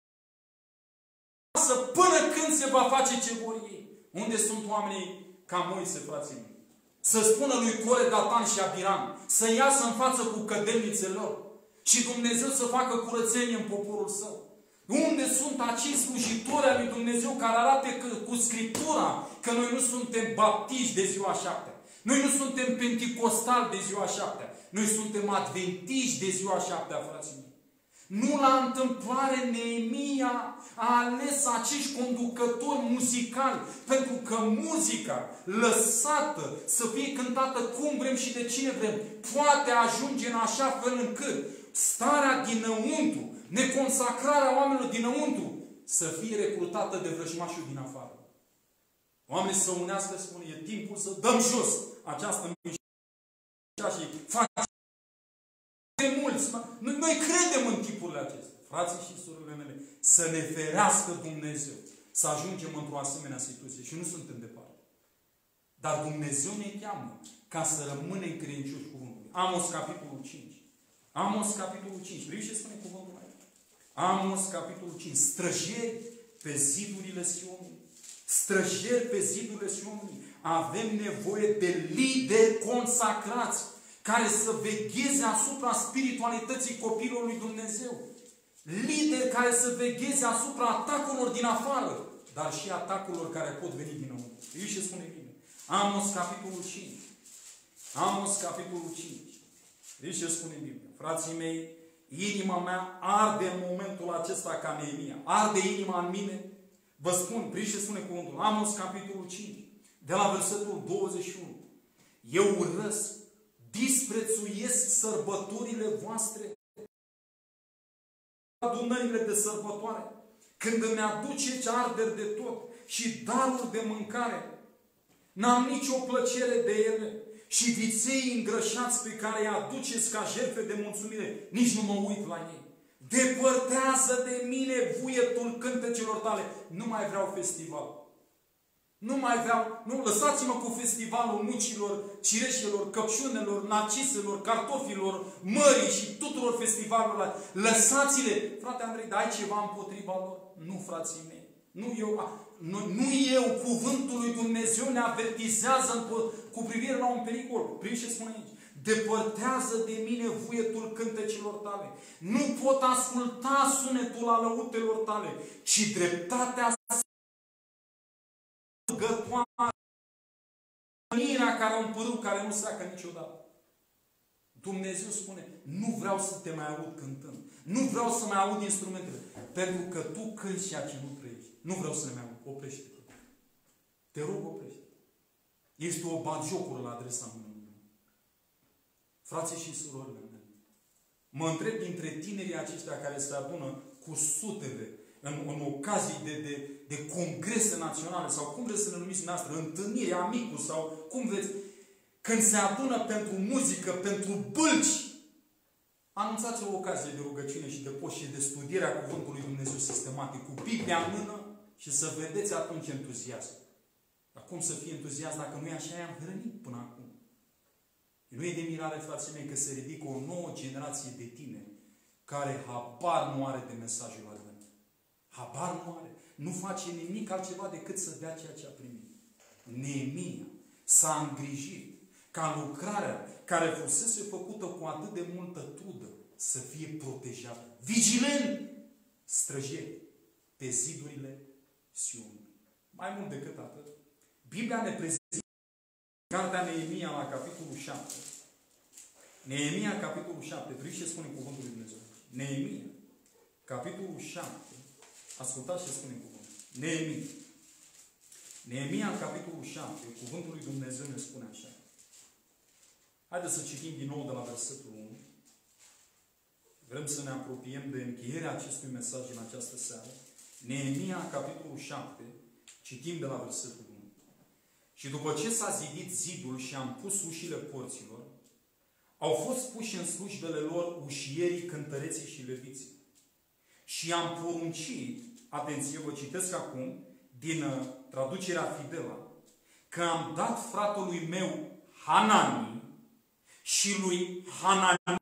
S1: până când se va face ce vor ei. Unde sunt oamenii ca Moise, frații mei? Să spună lui Core, Datan și Abiram să iasă în față cu cădelnițele lor ci Dumnezeu să facă curățenie în poporul său. Unde sunt acei slujitori al lui Dumnezeu care arată cu Scriptura că noi nu suntem baptiști de ziua 7? Noi nu suntem penticostali de ziua 7. Noi suntem adventiști de ziua 7, frații mei. Nu la întâmplare Neemia a ales acești conducători muzicali, pentru că muzica lăsată să fie cântată cum vrem și de cine vrem, poate ajunge în așa fel încât starea dinăuntru, neconsacrarea oamenilor dinăuntru, să fie recrutată de vrăjmașul din afară. Oamenii să unească, spune, e timpul să dăm jos această mișcare și facem de mulți. Noi credem în tipurile acestea. Frații și surorile mele, să ne ferească Dumnezeu să ajungem într-o asemenea situație. Și nu suntem departe. Dar Dumnezeu ne cheamă ca să rămânem credincioși cuvântului. Amos, capitolul 5. Amos, capitolul 5. Vrei ce spune cuvântul aici? Amos, capitolul 5. Străjeri pe zidurile Sionului. Străjeri pe zidurile Sionului. Avem nevoie de lideri consacrați care să vegheze asupra spiritualității copilului lui Dumnezeu. Lideri care să vegheze asupra atacurilor din afară, dar și atacurilor care pot veni dinăuntru. Eu ce spune bine? Amos, capitolul 5. Amos, capitolul 5. Eu ce spune Biblia? Frații mei, inima mea arde în momentul acesta ca Neemia. Arde inima în mine. Vă spun, priși ce spune cuvântul. Amos, capitolul 5. De la versetul 21. Eu urăsc, disprețuiesc sărbătorile voastre, adunările de sărbătoare, când îmi aduceți arderi de tot și daruri de mâncare. N-am nicio plăcere de ele. Și viței îngrășați pe care îi aduceți ca jertfe de mulțumire, nici nu mă uit la ei. Depărtează de mine vuietul cântecelor tale. Nu mai vreau festival. Nu mai vreau, nu, lăsați-mă cu festivalul mucilor, cireșelor, căpșunelor, narciselor, cartofilor, mării și tuturor festivalurilor. Lăsați-le! Frate Andrei, dar ai ceva împotriva lor? Nu, frații mei. Nu eu, cuvântul lui Dumnezeu ne avertizează cu privire la un pericol. Priviți ce spune aici. Depărtează de mine vuietul cântecelor tale. Nu pot asculta sunetul alăutelor tale, ci dreptatea mânia care un pârâu care nu seacă niciodată. Dumnezeu spune, nu vreau să te mai aud cântând. Nu vreau să mai aud instrumentele. Pentru că tu cânti ceea ce nu trăiești. Nu vreau să le mai aud. Oprește-te. Te rog, oprește-te. Este o batjocură la adresa mea. Frații și surorile mele, mă întreb dintre tinerii aceștia care se adună cu sutele în ocazii de congrese naționale sau cum vreți să le numiți noastră, întâlniri, amicus sau cum vreți, când se adună pentru muzică, pentru bâlci, anunțați o ocazie de rugăciune și de post și de studierea Cuvântului Dumnezeu sistematic, cu Biblia în mână și să vedeți atunci entuziasm. Dar cum să fie entuziasm dacă nu e așa, i-am hrănit până acum. Nu e de mirare, frații mei, că se ridică o nouă generație de tineri care habar nu are de mesajul Advent. Habar nu are. Nu face nimic altceva decât să dea ceea ce a primit. Neemia s-a îngrijit ca lucrarea care fusese făcută cu atât de multă trudă să fie protejată. Vigilent! Străjeri pe zidurile Sionului. Mai mult decât atât, Biblia ne prezintă Cartea Neemia la capitolul 7. Neemia, capitolul 7. Priviți ce spune cuvântul lui Dumnezeu. Neemia, capitolul 7. Ascultați ce spune cuvântul. Neemia. Neemia, capitolul 7. Cuvântul lui Dumnezeu ne spune așa. Haideți să citim din nou de la versetul 1. Vrem să ne apropiem de încheierea acestui mesaj în această seară. Neemia, capitolul 7. Citim de la versetul 1. Și după ce s-a zidit zidul și am pus ușile porților, au fost puși în slujbele lor ușierii, cântăreții și leviții. Și am poruncit, atenție, vă citesc acum, din traducerea Fidela, că am dat fratelui meu Hanani și lui Hanani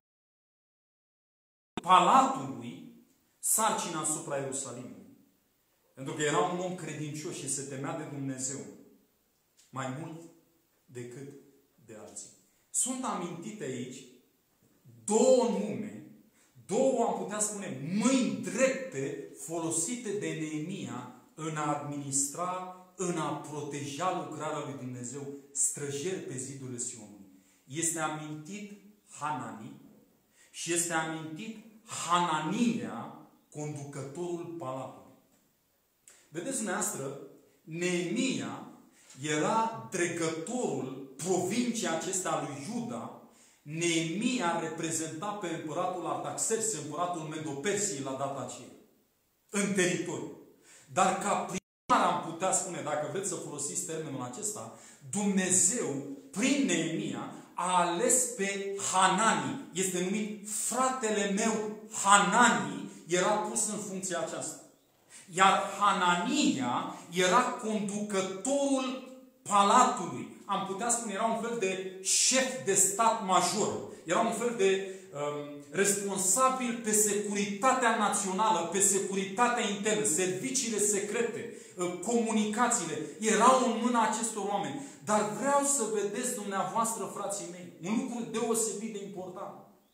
S1: palatului sarcina asupra Ierusalimului. Pentru că era un om credincios și se temea de Dumnezeu mai mult decât de alții. Sunt amintite aici două nume, două, am putea spune, mâini drepte folosite de Neemia în a administra, în a proteja lucrarea lui Dumnezeu, străjeri pe zidurile Sionului. Este amintit Hanani și este amintit Hanania, conducătorul palatului. Vedeți dumneavoastră, Neemia era dregătorul provinciei acestea lui Iuda. Neemia reprezenta pe împăratul Artaxerxes, împăratul Medo-Persiei la data aceea, în teritoriu. Dar ca primar, am putea spune, dacă vreți să folosiți termenul acesta, Dumnezeu, prin Neemia, a ales pe Hanani. Este numit fratele meu Hanani, era pus în funcția aceasta. Iar Hanania era conducătorul palatului. Am putea spune, era un fel de șef de stat major. Era un fel de responsabil pe securitatea națională, pe securitatea internă, serviciile secrete, comunicațiile. Erau în mâna acestor oameni. Dar vreau să vedeți dumneavoastră, frații mei, un lucru deosebit de important.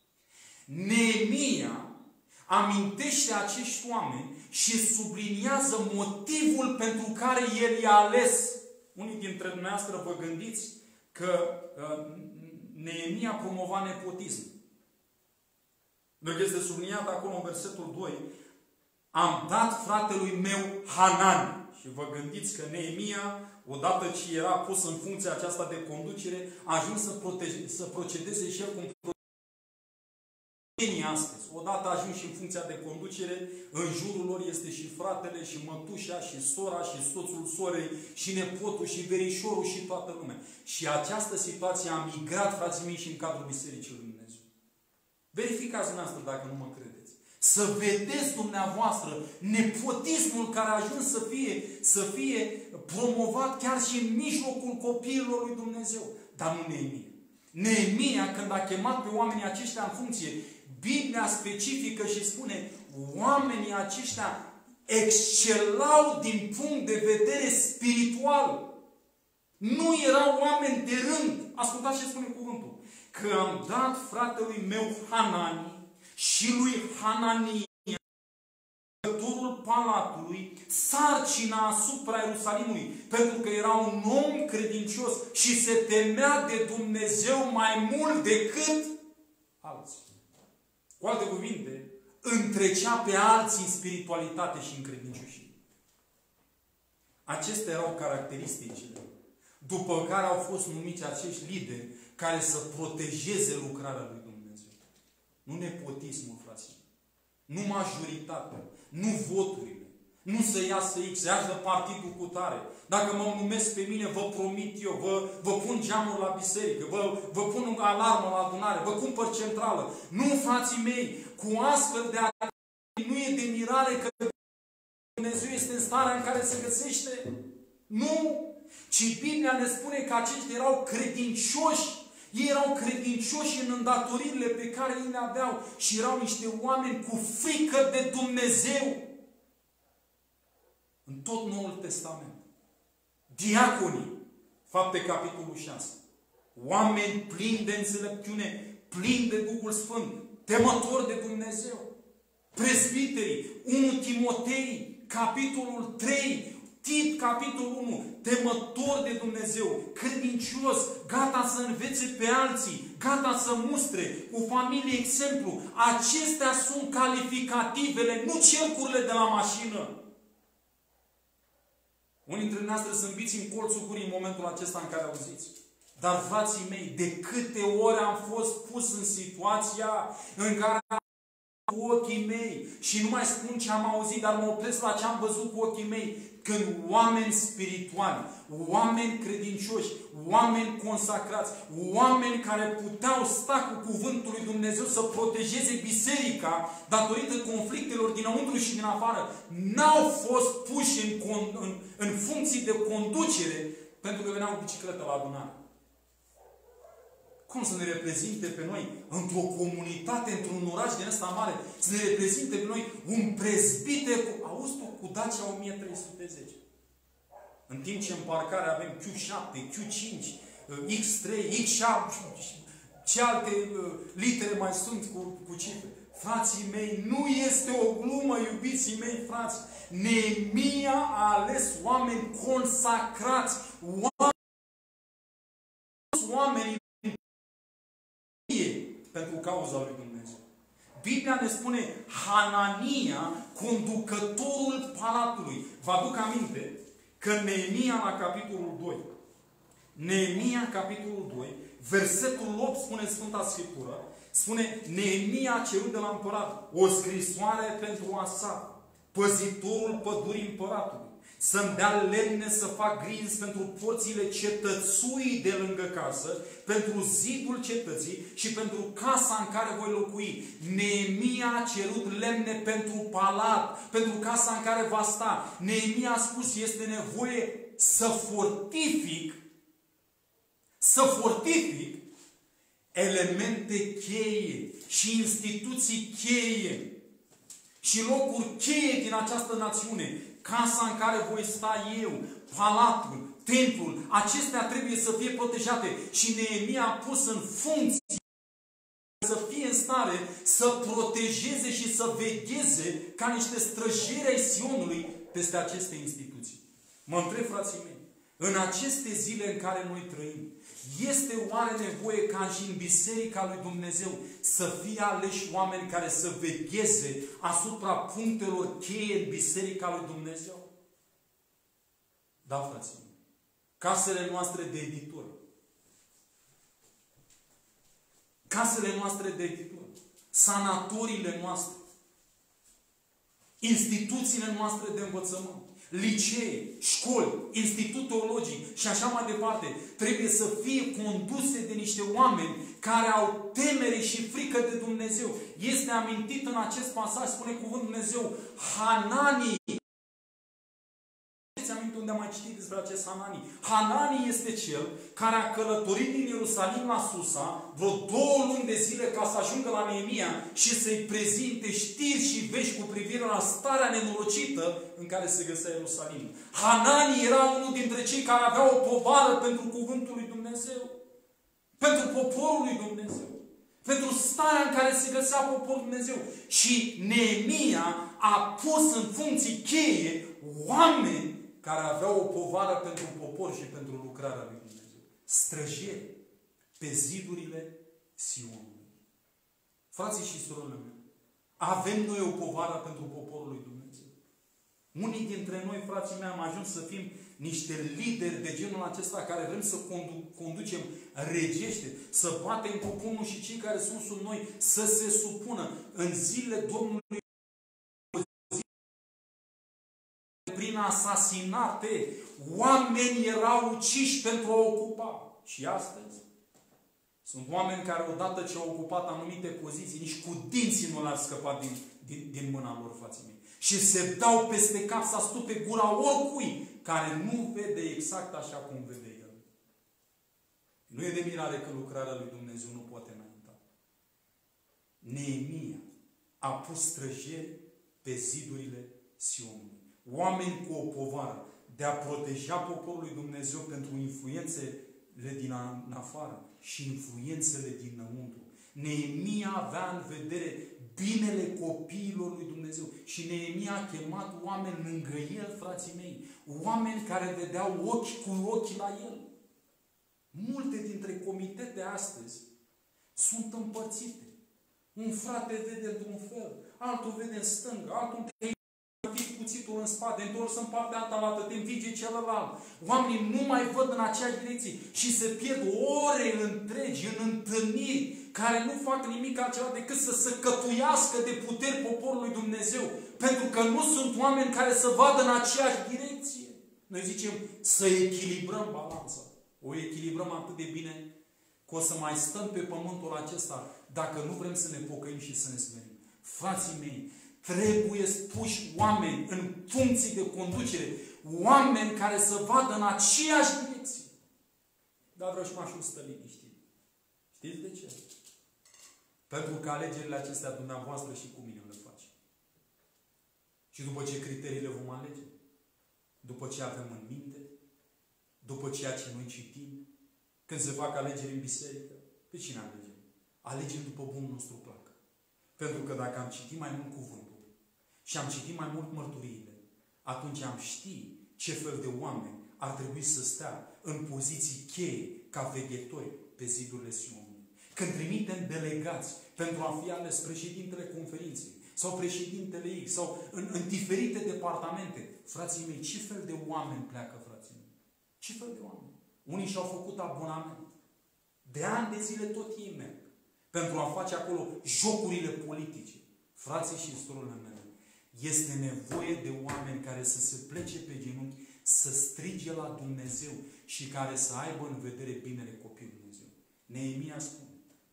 S1: Neemia amintește acești oameni și subliniază motivul pentru care el i-a ales. Unii dintre dumneavoastră vă gândiți că Neemia promova nepotism. Pentru că este subliniat acolo în versetul 2, am dat fratelui meu Hanani. Și vă gândiți că Neemia, odată ce era pus în funcția aceasta de conducere, a ajuns să procedeze și el cum astăzi. Odată ajuns și în funcția de conducere, în jurul lor este și fratele, și mătușa, și sora, și soțul sorei, și nepotul, și verișorul, și toată lumea. Și această situație a migrat, frații mei, și în cadrul Bisericii lui Dumnezeu. Verificați dumneavoastră dacă nu mă credeți. Să vedeți dumneavoastră nepotismul care a ajuns să fie promovat chiar și în mijlocul copiilor lui Dumnezeu. Dar nu Neemia. Neemia, când a chemat pe oamenii aceștia în funcție, Biblia specifică și spune, oamenii aceștia excelau din punct de vedere spiritual. Nu erau oameni de rând. Ascultați ce spune cuvântul. Că am dat fratelui meu Hanani și lui Hanania, conducătorul palatului, sarcina asupra Ierusalimului, pentru că era un om credincios și se temea de Dumnezeu mai mult decât alții. Cu alte cuvinte, întrecea pe alții în spiritualitate și în credincioșie. Acestea erau caracteristicile după care au fost numiți acești lideri care să protejeze lucrarea lui Dumnezeu. Nu nepotismul, frații. Nu majoritatea. Nu voturile. Nu să iasă X, să iasă partidul cu tare. Dacă mă numesc pe mine, vă promit eu, vă pun geamuri la biserică, vă pun alarmă la adunare, vă cumpăr centrală. Nu, frații mei, cu astfel de acțiuni nu e de mirare că Dumnezeu este în starea în care se găsește. Nu! Ci Biblia ne spune că aceștia erau credincioși. Ei erau credincioși în îndatoririle pe care ei le aveau și erau niște oameni cu frică de Dumnezeu. În tot Noul Testament. Diaconii, Fapte capitolul 6. Oameni plini de înțelepciune, plini de Duhul Sfânt, temători de Dumnezeu. Prezbiterii, 1 Timotei, capitolul 3, Tit, capitolul 1, temător de Dumnezeu, credincios, gata să învețe pe alții, gata să mustre, o familie exemplu. Acestea sunt calificativele, nu cercurile de la mașină. Unii dintre dumneavoastră sunt biți în colțul gurii în momentul acesta în care auziți. Dar, frații mei, de câte ori am fost pus în situația în care cu ochii mei și nu mai spun ce am auzit, dar mă opresc la ce am văzut cu ochii mei, când oameni spirituali, oameni credincioși, oameni consacrați, oameni care puteau sta cu cuvântul lui Dumnezeu să protejeze biserica datorită conflictelor dinăuntru și din afară, n-au fost puși în funcții de conducere pentru că veneau cu bicicletă la adunare. Cum să ne reprezinte pe noi într-o comunitate, într-un oraș din ăsta mare, să ne reprezinte pe noi un prezbiter auzi tu, cu Dacia 1310. În timp ce în parcare avem Q7, Q5, X3, X7, ce alte litere mai sunt cu cifre. Frații mei, nu este o glumă, iubiții mei, frați. Neemia a ales oameni consacrați, oameni pentru cauza lui Dumnezeu. Biblia ne spune Hanania, conducătorul palatului. Vă aduc aminte că Neemia la capitolul 2, Neemia capitolul 2, versetul 8 spune Sfânta Scriptură, spune Neemia a cerut de la împărat o scrisoare pentru Asaf, păzitorul pădurii împăratului, să-mi dea lemne să fac grinzi pentru porțile cetățuii de lângă casă, pentru zidul cetății și pentru casa în care voi locui. Neemia a cerut lemne pentru palat, pentru casa în care va sta. Neemia a spus, este nevoie să fortific elemente cheie și instituții cheie și locuri cheie din această națiune. Casa în care voi sta eu, palatul, templul, acestea trebuie să fie protejate. Și Neemia a pus în funcție să fie în stare să protejeze și să vegheze ca niște străjeri ai Sionului peste aceste instituții. Mă întreb, frații mei, în aceste zile în care noi trăim, este oare nevoie ca și în Biserica lui Dumnezeu să fie aleși oameni care să vegheze asupra punctelor cheie în Biserica lui Dumnezeu? Da, frații mei. Casele noastre de editură. Casele noastre de editură. Sanatoriile noastre. Instituțiile noastre de învățământ. Licee, școli, institut teologic și așa mai departe, trebuie să fie conduse de niște oameni care au temere și frică de Dumnezeu. Este amintit în acest pasaj, spune cuvântul Dumnezeu, Hanani. Ți aminte unde am mai citit despre acest Hanani? Hanani este cel care a călătorit din Ierusalim la Susa vreo 2 luni de zile ca să ajungă la Neemia și să-i prezinte știri și vești cu privire la starea nenorocită în care se găsea Ierusalim. Hanani era unul dintre cei care avea o povară pentru cuvântul lui Dumnezeu. Pentru poporul lui Dumnezeu. Pentru starea în care se găsea poporul lui Dumnezeu. Și Neemia a pus în funcții cheie oameni care aveau o povară pentru popor și pentru lucrarea lui Dumnezeu. Străjeri pe zidurile Sionului. Frații și surorile mele, avem noi o povară pentru poporul lui Dumnezeu. Unii dintre noi, frații mei, am ajuns să fim niște lideri de genul acesta care vrem să conducem regește, să batem cu pumnul și cei care sunt sub noi să se supună în zilele Domnului prin asasinate. Oameni erau uciși pentru a ocupa. Și astăzi sunt oameni care odată ce au ocupat anumite poziții, nici cu dinții nu le-ar scăpa din mâna lor, frații mei. Și se dau peste cap să astupe gura oricui care nu vede exact așa cum vede el. Nu e de mirare că lucrarea lui Dumnezeu nu poate înainta. Neemia a pus străjeri pe zidurile Sionului. Oameni cu o povară de a proteja poporul lui Dumnezeu pentru influențele din afară și influențele dinăuntru. Neemia avea în vedere binele copiilor lui Dumnezeu. Și Neemia a chemat oameni lângă el, frații mei. Oameni care vedeau ochi cu ochi la el. Multe dintre comitete astăzi sunt împărțite. Un frate vede într-un fel, altul vede în stânga, altul te cuțitul în spate, întors în partea alta, te învige celălalt. Oamenii nu mai văd în aceeași direcție și se pierd ore întregi în întâlniri care nu fac nimic altceva decât să se cătuiască de puteri poporul lui Dumnezeu. Pentru că nu sunt oameni care să vadă în aceeași direcție. Noi zicem să echilibrăm balanța. O echilibrăm atât de bine că o să mai stăm pe pământul acesta dacă nu vrem să ne pocăim și să ne smerim. Frații mei, trebuie puși oameni în funcții de conducere, oameni care să vadă în aceeași direcție. Dar vrăjmașul stă liniștit. Știți de ce? Pentru că alegerile acestea dumneavoastră și cu mine le face. Și după ce criteriile vom alege, după ce avem în minte, după ceea ce noi citim, când se fac alegeri în biserică, pe cine alegem? Alegem după bunul nostru plac. Pentru că dacă am citit mai mult cuvântul și am citit mai mult mărturiile, atunci am ști ce fel de oameni ar trebui să stea în poziții cheie ca veghetori pe zidurile Sionului. Când trimitem delegați pentru a fi ales președintele conferinței sau președintele X sau în diferite departamente, frații mei, ce fel de oameni pleacă, frații mei? Ce fel de oameni? Unii și-au făcut abonament. De ani de zile tot ei merg pentru a face acolo jocurile politice. Frații și surorile mele, este nevoie de oameni care să se plece pe genunchi, să strige la Dumnezeu și care să aibă în vedere binele copilului Dumnezeu. Neemia spune,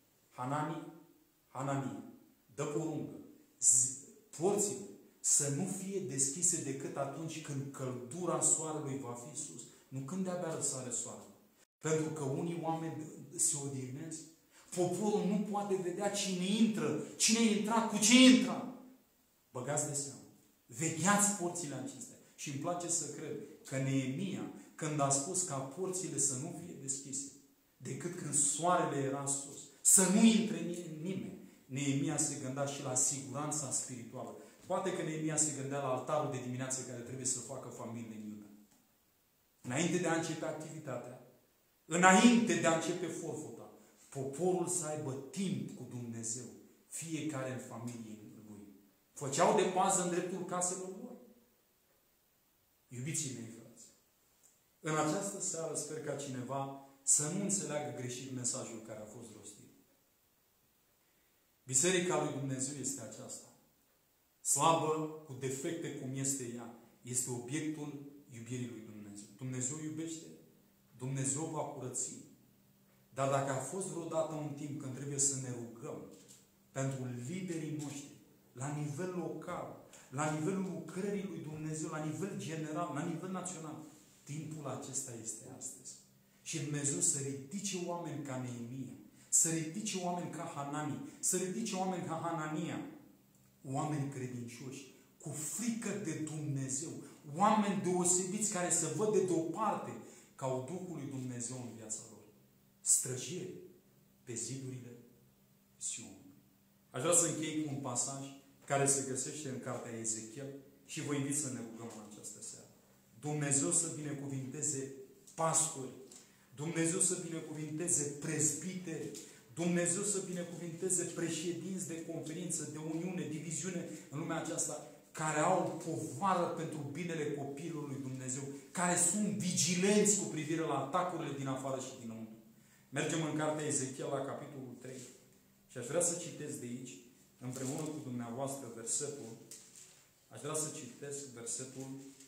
S1: Hanania, dă poruncă, porțile să nu fie deschise decât atunci când căldura soarelui va fi sus. Nu când de-abia răsare soarele. Pentru că unii oameni se odihnesc. Poporul nu poate vedea cine intră, cine a intrat, cu ce intră. Băgați de seamă. Vegheați porțile acestea. Și îmi place să cred că Neemia, când a spus ca porțile să nu fie deschise, decât când soarele era sus, să nu intre nimeni, Neemia se gândea și la siguranța spirituală. Poate că Neemia se gândea la altarul de dimineață care trebuie să facă familie în Iuda. Înainte de a începe activitatea, înainte de a începe forfota, poporul să aibă timp cu Dumnezeu, fiecare în familie lui. Făceau de pază în dreptul caselor lor. Iubiții mei, frați, în această seară sper ca cineva să nu înțeleagă greșit mesajul care a fost rostit. Biserica lui Dumnezeu este aceasta. Slabă, cu defecte cum este ea, este obiectul iubirii lui Dumnezeu. Dumnezeu iubește, Dumnezeu va curăți. Dar dacă a fost vreodată un timp când trebuie să ne rugăm pentru liderii noștri, la nivel local, la nivelul lucrării lui Dumnezeu, la nivel general, la nivel național, timpul acesta este astăzi. Și Dumnezeu să ridice oameni ca Neemia, să ridice oameni ca Hanani, să ridice oameni ca Hanania, oameni credincioși, cu frică de Dumnezeu, oameni deosebiți care să văd de deoparte ca o Duhul lui Dumnezeu în viața lor. Străjeri pe zidurile Sionului. Aș vrea să închei cu un pasaj care se găsește în cartea Ezechiel și vă invit să ne rugăm în această seară. Dumnezeu să binecuvinteze pastori, Dumnezeu să binecuvinteze prezbiteri, Dumnezeu să binecuvinteze președinți de conferință, de uniune, diviziune în lumea aceasta, care au povară pentru binele copilului Dumnezeu, care sunt vigilenți cu privire la atacurile din afară și dinăuntru. Mergem în cartea Ezechiel la capitolul 3 și aș vrea să citesc de aici, împreună cu dumneavoastră, versetul, aș vrea să citesc versetul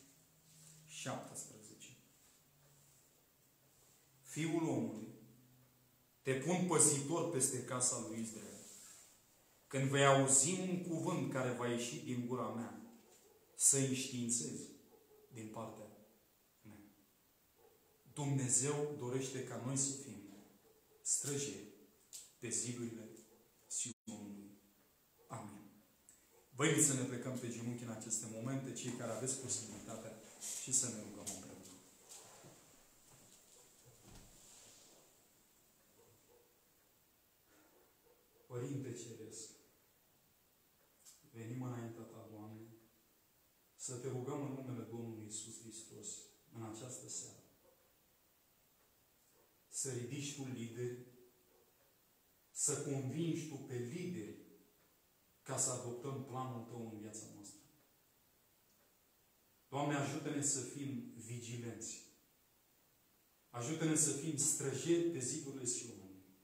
S1: 17. Fiul omului, te pun păzitor peste casa lui Israel. Când vei auzi un cuvânt care va ieși din gura mea, să-i înștiințezi din partea mea. Dumnezeu dorește ca noi să fim străjeri pe zidurile Sionului. Amin. Vă invit să ne plecăm pe genunchi în aceste momente, cei care aveți posibilitatea, și să ne rugăm împreună. Părinte Ceresc, venim înaintea Ta, Doamne, să Te rugăm în numele Domnului Iisus Hristos în această seară. Să ridici Tu lideri, să convingi Tu pe lideri ca să adoptăm planul Tău în viața noastră. Doamne, ajută-ne să fim vigilenți. Ajută-ne să fim străjeri pe zidurile Sionului.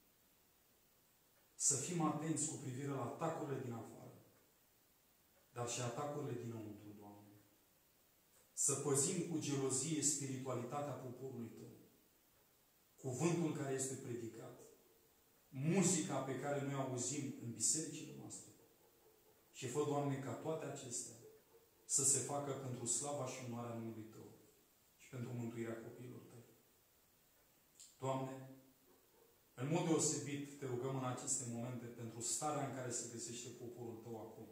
S1: Să fim atenți cu privire la atacurile din afară, dar și atacurile dinăuntru, Doamne. Să păzim cu gelozie spiritualitatea poporului Tău, cuvântul care este predicat, muzica pe care noi auzim în bisericile noastre. Și fă, Doamne, ca toate acestea să se facă pentru slava și onoarea numului Tău și pentru mântuirea copiilor Tăi. Doamne, în mod deosebit te rugăm în aceste momente pentru starea în care se găsește poporul Tău acum.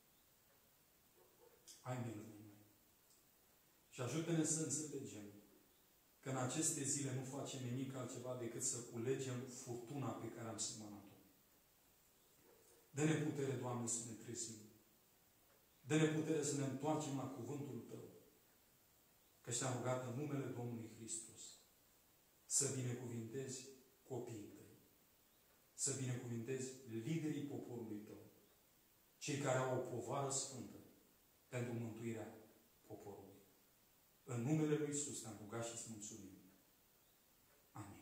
S1: Ai milă de noi. Și ajută-ne să înțelegem că în aceste zile nu facem nimic altceva decât să culegem furtuna pe care am semănat-o. Dă-ne putere, Doamne, să ne trezim. Dă-ne putere să ne întoarcem la cuvântul Tău. Că și-am rugat în numele Domnului Hristos să binecuvintezi copiii Tăi. Să binecuvintezi liderii poporului Tău. Cei care au o povară sfântă pentru mântuirea poporului. În numele Lui Iisus te-am rugat și îți mulțumim. Amin.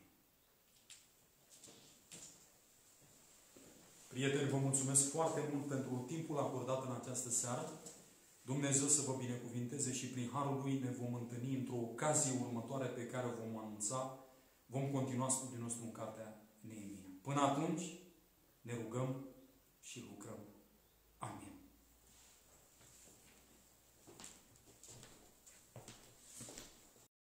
S1: Prieteni, vă mulțumesc foarte mult pentru timpul acordat în această seară. Dumnezeu să vă binecuvinteze și prin harul Lui ne vom întâlni într-o ocazie următoare pe care o vom anunța. Vom continua studiul nostru în cartea Neemia. Până atunci, ne rugăm